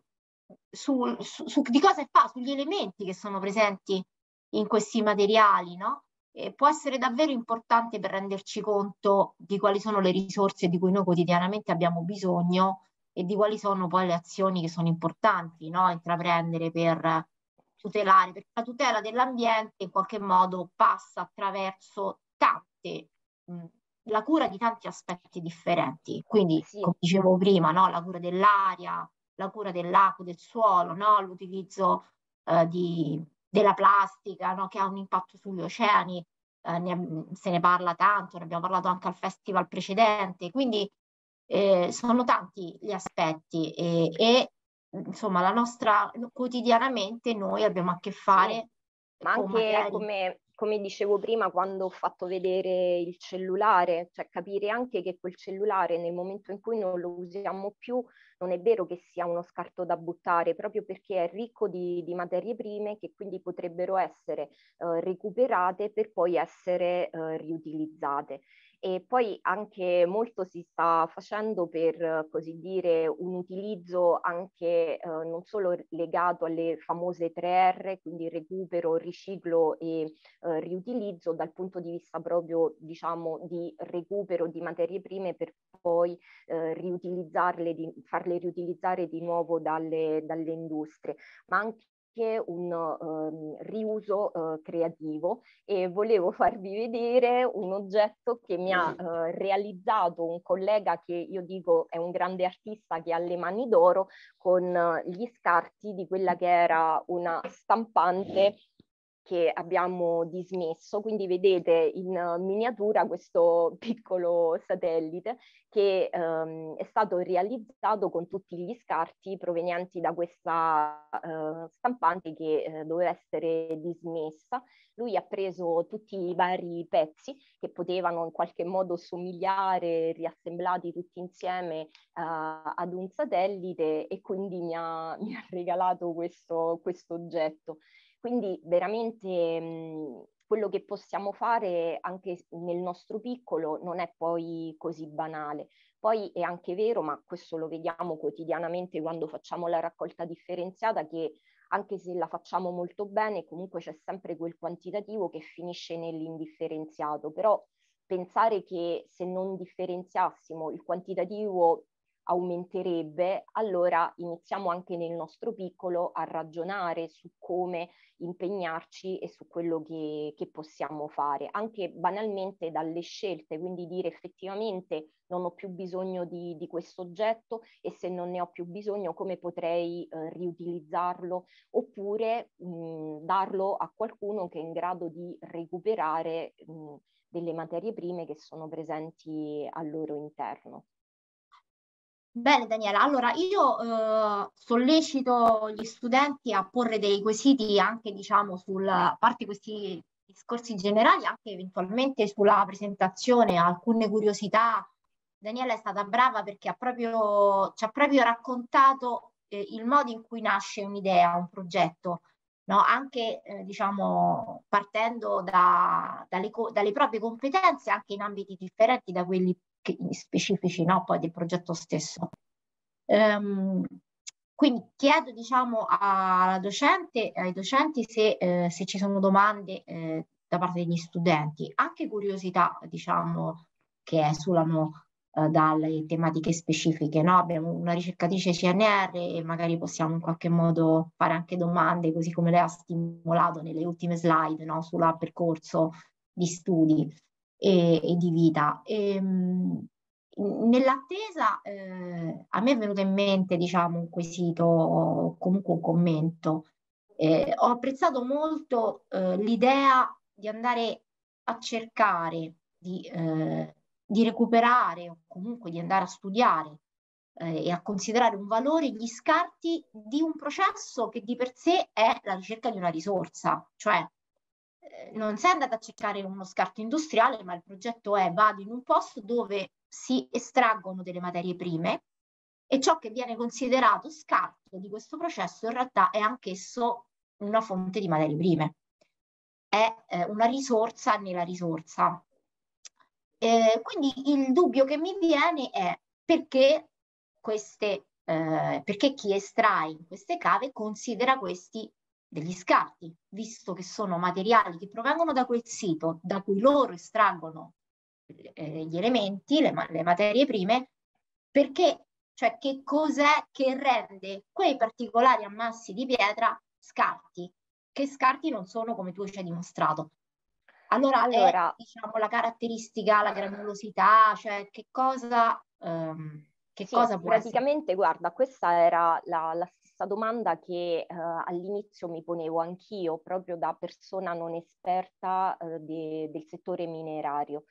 su, su, su di cosa fa, sugli elementi che sono presenti in questi materiali, no? E può essere davvero importante per renderci conto di quali sono le risorse di cui noi quotidianamente abbiamo bisogno e di quali sono poi le azioni che sono importanti, no? Intraprendere per tutelare, perché la tutela dell'ambiente in qualche modo passa attraverso tante, mh, la cura di tanti aspetti differenti. Quindi, Sì. come dicevo prima, no? La cura dell'aria, la cura dell'acqua, del suolo, no? L'utilizzo eh, di, della plastica, no? Che ha un impatto sugli oceani, eh, ne, se ne parla tanto, ne abbiamo parlato anche al festival precedente, quindi eh, sono tanti gli aspetti e, e insomma la nostra, quotidianamente noi abbiamo a che fare Ma con anche materie. come, come dicevo prima, quando ho fatto vedere il cellulare, cioè capire anche che quel cellulare nel momento in cui non lo usiamo più, non è vero che sia uno scarto da buttare, proprio perché è ricco di, di materie prime che quindi potrebbero essere eh, recuperate per poi essere eh, riutilizzate. E poi anche molto si sta facendo per, così dire, un utilizzo anche eh, non solo legato alle famose tre R, quindi recupero, riciclo e eh, riutilizzo dal punto di vista proprio, diciamo, di recupero di materie prime per poi eh, riutilizzarle, di, farle riutilizzare di nuovo dalle, dalle industrie, ma anche un um, riuso uh, creativo, e volevo farvi vedere un oggetto che mi ha uh, realizzato un collega che io dico è un grande artista che ha le mani d'oro, con uh, gli scarti di quella che era una stampante che abbiamo dismesso. Quindi vedete in miniatura questo piccolo satellite che um, è stato realizzato con tutti gli scarti provenienti da questa uh, stampante che uh, doveva essere dismessa. Lui ha preso tutti i vari pezzi che potevano in qualche modo somigliare, riassemblati tutti insieme uh, ad un satellite, e quindi mi ha, mi ha regalato questo, questo oggetto. Quindi veramente mh, quello che possiamo fare anche nel nostro piccolo non è poi così banale. Poi è anche vero, ma questo lo vediamo quotidianamente quando facciamo la raccolta differenziata, che anche se la facciamo molto bene, comunque c'è sempre quel quantitativo che finisce nell'indifferenziato, però pensare che se non differenziassimo il quantitativo aumenterebbe, allora iniziamo anche nel nostro piccolo a ragionare su come impegnarci e su quello che, che possiamo fare, anche banalmente dalle scelte, quindi dire effettivamente non ho più bisogno di, di questo oggetto e se non ne ho più bisogno come potrei eh, riutilizzarlo oppure mh, darlo a qualcuno che è in grado di recuperare mh, delle materie prime che sono presenti al loro interno. Bene Daniela, allora io eh, sollecito gli studenti a porre dei quesiti anche diciamo sulla a parte questi discorsi generali, anche eventualmente sulla presentazione, alcune curiosità. Daniela è stata brava perché ha proprio, ci ha proprio raccontato eh, il modo in cui nasce un'idea, un progetto, no? Anche eh, diciamo partendo da, dalle, dalle proprie competenze anche in ambiti differenti da quelli che, specifici, no? Poi del progetto stesso. Um, quindi chiedo diciamo alla docente, ai docenti se, eh, se ci sono domande eh, da parte degli studenti, anche curiosità diciamo che esulano eh, dalle tematiche specifiche, no? Abbiamo una ricercatrice C N R e magari possiamo in qualche modo fare anche domande, così come lei ha stimolato nelle ultime slide, no? Sul percorso di studi e, e di vita. E, mh, nell'attesa eh, a me è venuto in mente diciamo un quesito o comunque un commento. Eh, ho apprezzato molto eh, l'idea di andare a cercare di, eh, di recuperare o comunque di andare a studiare eh, e a considerare un valore gli scarti di un processo che di per sé è la ricerca di una risorsa, cioè eh, non sei andata a cercare uno scarto industriale, ma il progetto è vado in un posto dove si estraggono delle materie prime e ciò che viene considerato scarto di questo processo in realtà è anch'esso una fonte di materie prime, è eh, una risorsa nella risorsa. Eh, quindi il dubbio che mi viene è perché, queste, eh, perché chi estrae in queste cave considera questi degli scarti, visto che sono materiali che provengono da quel sito, da cui loro estraggono eh, gli elementi, le, le materie prime, perché, cioè che cos'è che rende quei particolari ammassi di pietra scarti, che scarti non sono come tu ci hai dimostrato. Allora, Allora, è diciamo la caratteristica, la granulosità, cioè che cosa, ehm, che sì, cosa può essere? praticamente guarda, questa era la, la stessa domanda che eh, all'inizio mi ponevo anch'io, proprio da persona non esperta eh, de, del settore minerario.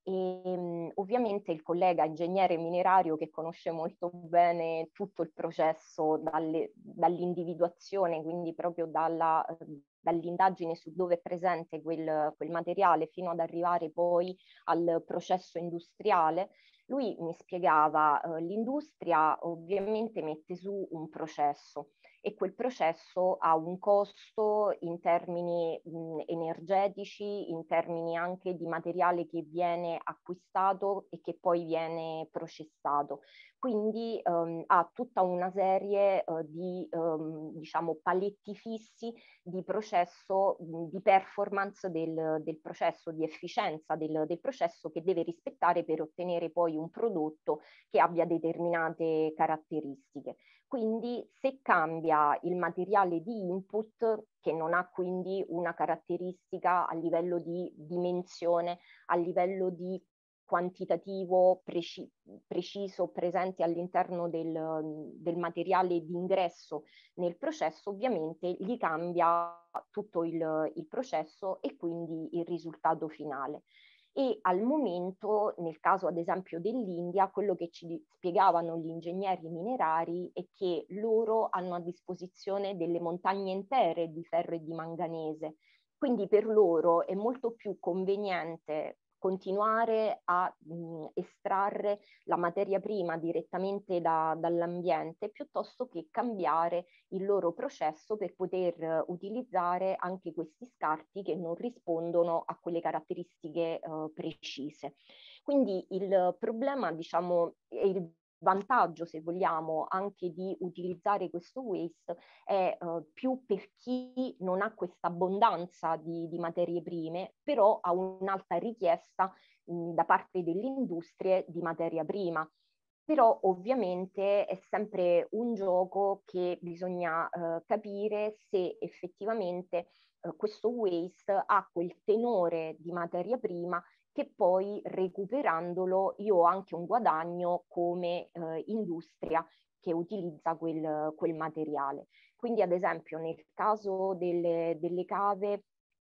E mh, ovviamente il collega ingegnere minerario che conosce molto bene tutto il processo dalle, dall'individuazione, quindi proprio dalla, dall'indagine su dove è presente quel, quel materiale fino ad arrivare poi al processo industriale, lui mi spiegava eh, l'industria ovviamente mette su un processo e quel processo ha un costo in termini mh, energetici, in termini anche di materiale che viene acquistato e che poi viene processato. Quindi ehm, ha tutta una serie eh, di ehm, diciamo paletti fissi di processo, di performance del, del processo, di efficienza del, del processo che deve rispettare per ottenere poi un prodotto che abbia determinate caratteristiche. Quindi se cambia il materiale di input, che non ha quindi una caratteristica a livello di dimensione, a livello di quantitativo preci- preciso presente all'interno del, del materiale di ingresso nel processo, ovviamente gli cambia tutto il, il processo e quindi il risultato finale. E al momento, nel caso ad esempio dell'India, quello che ci spiegavano gli ingegneri minerari è che loro hanno a disposizione delle montagne intere di ferro e di manganese. Quindi per loro è molto più conveniente continuare a mh, estrarre la materia prima direttamente da, dall'ambiente piuttosto che cambiare il loro processo per poter uh, utilizzare anche questi scarti che non rispondono a quelle caratteristiche uh, precise. Quindi il problema, diciamo, è il vantaggio, se vogliamo, anche di utilizzare questo waste è eh, più per chi non ha questa abbondanza di, di materie prime, però ha un'alta richiesta mh, da parte delle industrie di materia prima. Però ovviamente è sempre un gioco che bisogna eh, capire se effettivamente eh, questo waste ha quel tenore di materia prima che poi recuperandolo io ho anche un guadagno come eh, industria che utilizza quel, quel materiale. Quindi ad esempio nel caso delle, delle cave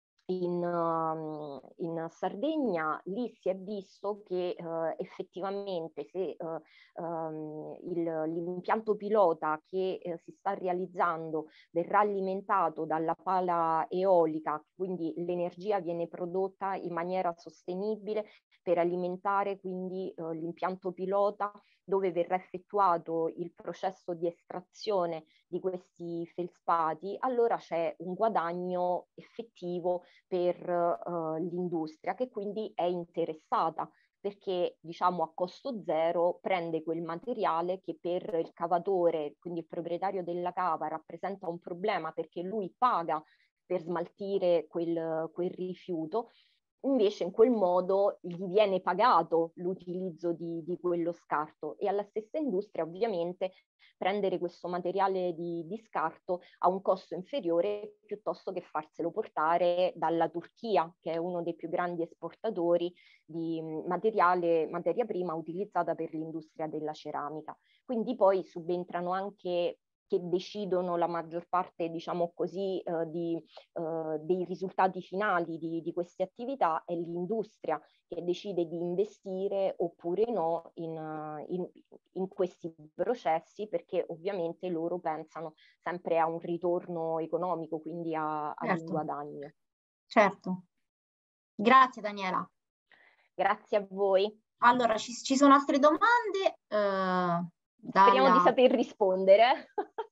In, uh, in Sardegna, lì si è visto che uh, effettivamente se uh, um, il, l'impianto pilota che uh, si sta realizzando verrà alimentato dalla pala eolica, quindi l'energia viene prodotta in maniera sostenibile per alimentare quindi uh, l'impianto pilota dove verrà effettuato il processo di estrazione di questi felspati, allora c'è un guadagno effettivo per uh, l'industria che quindi è interessata perché diciamo a costo zero prende quel materiale che per il cavatore, quindi il proprietario della cava, rappresenta un problema perché lui paga per smaltire quel, quel rifiuto. Invece in quel modo gli viene pagato l'utilizzo di, di quello scarto e alla stessa industria ovviamente prendere questo materiale di, di scarto a un costo inferiore piuttosto che farselo portare dalla Turchia, che è uno dei più grandi esportatori di materiale, materia prima utilizzata per l'industria della ceramica. Quindi poi subentrano anche che decidono la maggior parte, diciamo così, eh, di, eh, dei risultati finali di, di queste attività è l'industria che decide di investire oppure no in, in, in questi processi perché ovviamente loro pensano sempre a un ritorno economico, quindi a, ad Certo. un guadagno. Certo. Grazie Daniela. Grazie a voi. Allora, ci, ci sono altre domande? Uh, Speriamo dalla... di saper rispondere.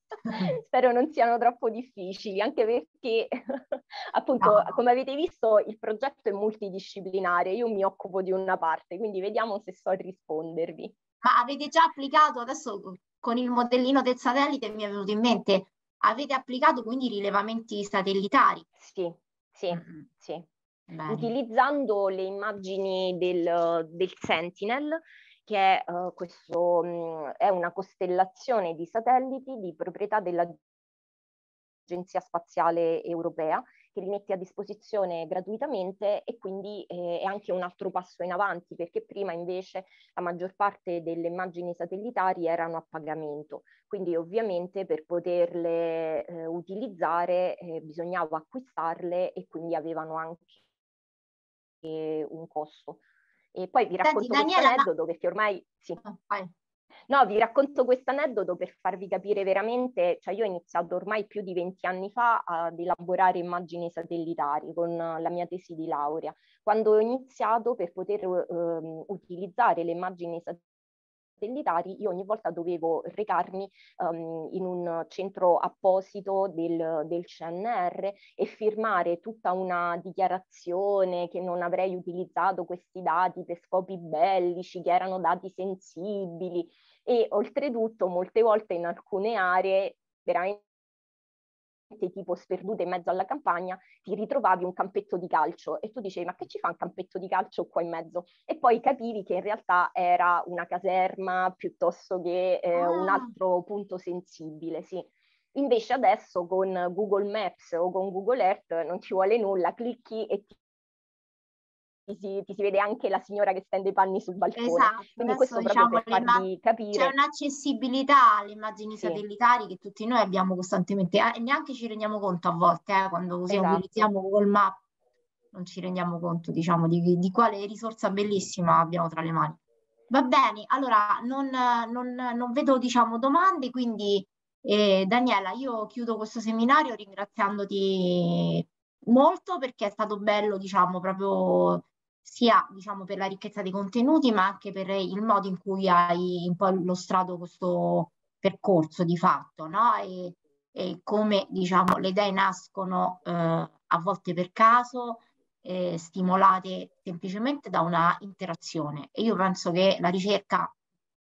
Spero non siano troppo difficili, anche perché appunto, no. come avete visto, il progetto è multidisciplinare, io mi occupo di una parte, quindi vediamo se so rispondervi. Ma avete già applicato, adesso con il modellino del satellite mi è venuto in mente, avete applicato quindi i rilevamenti satellitari? Sì, sì, Mm-hmm. sì. Bene. Utilizzando le immagini del, del Sentinel, che è, uh, questo, mh, è una costellazione di satelliti di proprietà dell'Agenzia Spaziale Europea, che li mette a disposizione gratuitamente e quindi eh, è anche un altro passo in avanti, perché prima invece la maggior parte delle immagini satellitari erano a pagamento, quindi ovviamente per poterle eh, utilizzare eh, bisognava acquistarle e quindi avevano anche un costo. E poi vi racconto Senti, Daniela, questo aneddoto ma... perché ormai sì. Oh, no, vi racconto questo aneddoto per farvi capire veramente, cioè io ho iniziato ormai più di venti anni fa ad elaborare immagini satellitari con la mia tesi di laurea. Quando ho iniziato per poter eh, utilizzare le immagini satellitari satellitari, io ogni volta dovevo recarmi um, in un centro apposito del, del C N R e firmare tutta una dichiarazione che non avrei utilizzato questi dati per scopi bellici, che erano dati sensibili e oltretutto molte volte in alcune aree veramente tipo sperdute in mezzo alla campagna, ti ritrovavi un campetto di calcio e tu dicevi ma che ci fa un campetto di calcio qua in mezzo? E poi capivi che in realtà era una caserma piuttosto che eh, ah. un altro punto sensibile, sì. Invece adesso con Google Maps o con Google Earth non ci vuole nulla, clicchi e ti Ti si, ti si vede anche la signora che stende i panni sul balcone. Esatto, quindi adesso, questo diciamo, proprio per farvi capire. C'è un'accessibilità alle immagini sì. satellitari che tutti noi abbiamo costantemente eh, e neanche ci rendiamo conto a volte, eh, quando usiamo, esatto. utilizziamo Google Maps, non ci rendiamo conto, diciamo, di, di quale risorsa bellissima abbiamo tra le mani. Va bene, allora non, non, non vedo, diciamo, domande, quindi eh, Daniela, io chiudo questo seminario ringraziandoti molto perché è stato bello, diciamo, proprio sia diciamo, per la ricchezza dei contenuti, ma anche per il modo in cui hai un po' illustrato questo percorso di fatto, no? E, e come diciamo, le idee nascono eh, a volte per caso, eh, stimolate semplicemente da una interazione. E io penso che la ricerca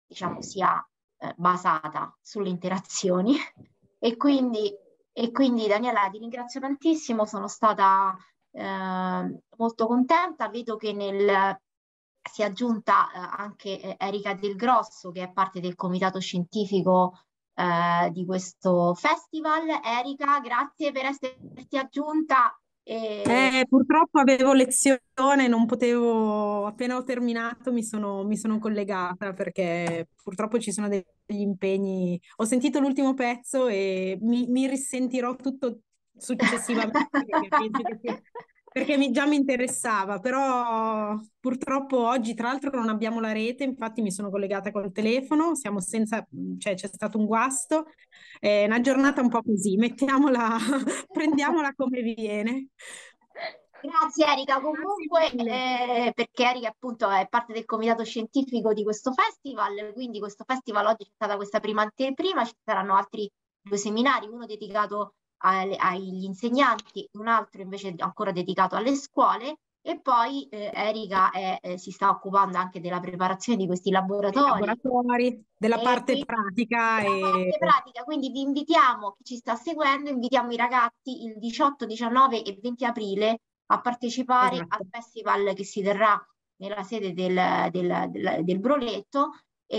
diciamo, sia eh, basata sulle interazioni. E quindi, e quindi Daniela ti ringrazio tantissimo, sono stata eh, molto contenta, vedo che nel, si è aggiunta eh, anche eh, Erika Del Grosso, che è parte del comitato scientifico eh, di questo festival. Erika, grazie per esserti aggiunta. E... Eh, purtroppo avevo lezione, non potevo, appena ho terminato mi sono, mi sono collegata perché purtroppo ci sono degli impegni. Ho sentito l'ultimo pezzo e mi, mi risentirò tutto successivamente perché penso che sia- perché mi- già mi interessava, però purtroppo oggi tra l'altro non abbiamo la rete, infatti mi sono collegata col telefono, siamo senza, cioè c'è stato un guasto, è una giornata un po' così, mettiamola, prendiamola come viene. Grazie Erika, Grazie comunque mille. eh, perché Erika appunto è parte del comitato scientifico di questo festival, quindi questo festival oggi c'è stata questa prima anteprima, ci saranno altri due seminari, uno dedicato alle- agli insegnanti e un altro invece ancora dedicato alle scuole e poi eh, Erika è- eh, si sta occupando anche della preparazione di questi Dei laboratori laboratori, della e parte quindi pratica la e parte pratica, quindi vi invitiamo, chi ci sta seguendo, invitiamo i ragazzi il diciotto, diciannove e venti aprile a partecipare al esatto. festival che si terrà nella sede del, del, del, del Broletto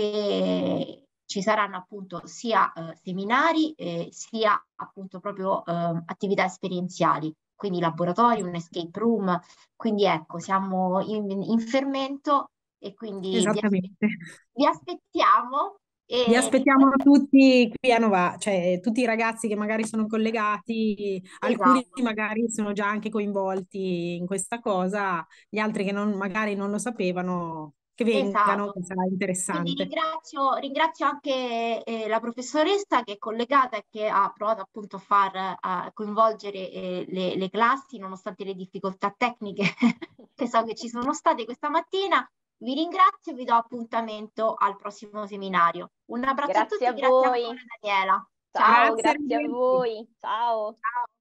e ci saranno appunto sia eh, seminari eh, sia appunto proprio eh, attività esperienziali, quindi laboratori, un escape room, quindi ecco, siamo in, in fermento e quindi vi, aspe- Esattamente. vi aspettiamo. Vi E... aspettiamo tutti qui a Novara, cioè tutti i ragazzi che magari sono collegati, alcuni Esatto, magari sono già anche coinvolti in questa cosa, gli altri che non- magari non lo sapevano, che vengano, esatto. che sarà Quindi interessante. ringrazio, ringrazio anche eh, la professoressa che è collegata e che ha provato appunto a far a coinvolgere eh, le, le classi nonostante le difficoltà tecniche che so che ci sono state questa mattina. Vi ringrazio e vi do appuntamento al prossimo seminario. Un abbraccio a Grazie tutti a e grazie voi. ancora Daniela. Ciao. Ciao, Grazie, grazie a arrivederci. voi. Ciao. Ciao.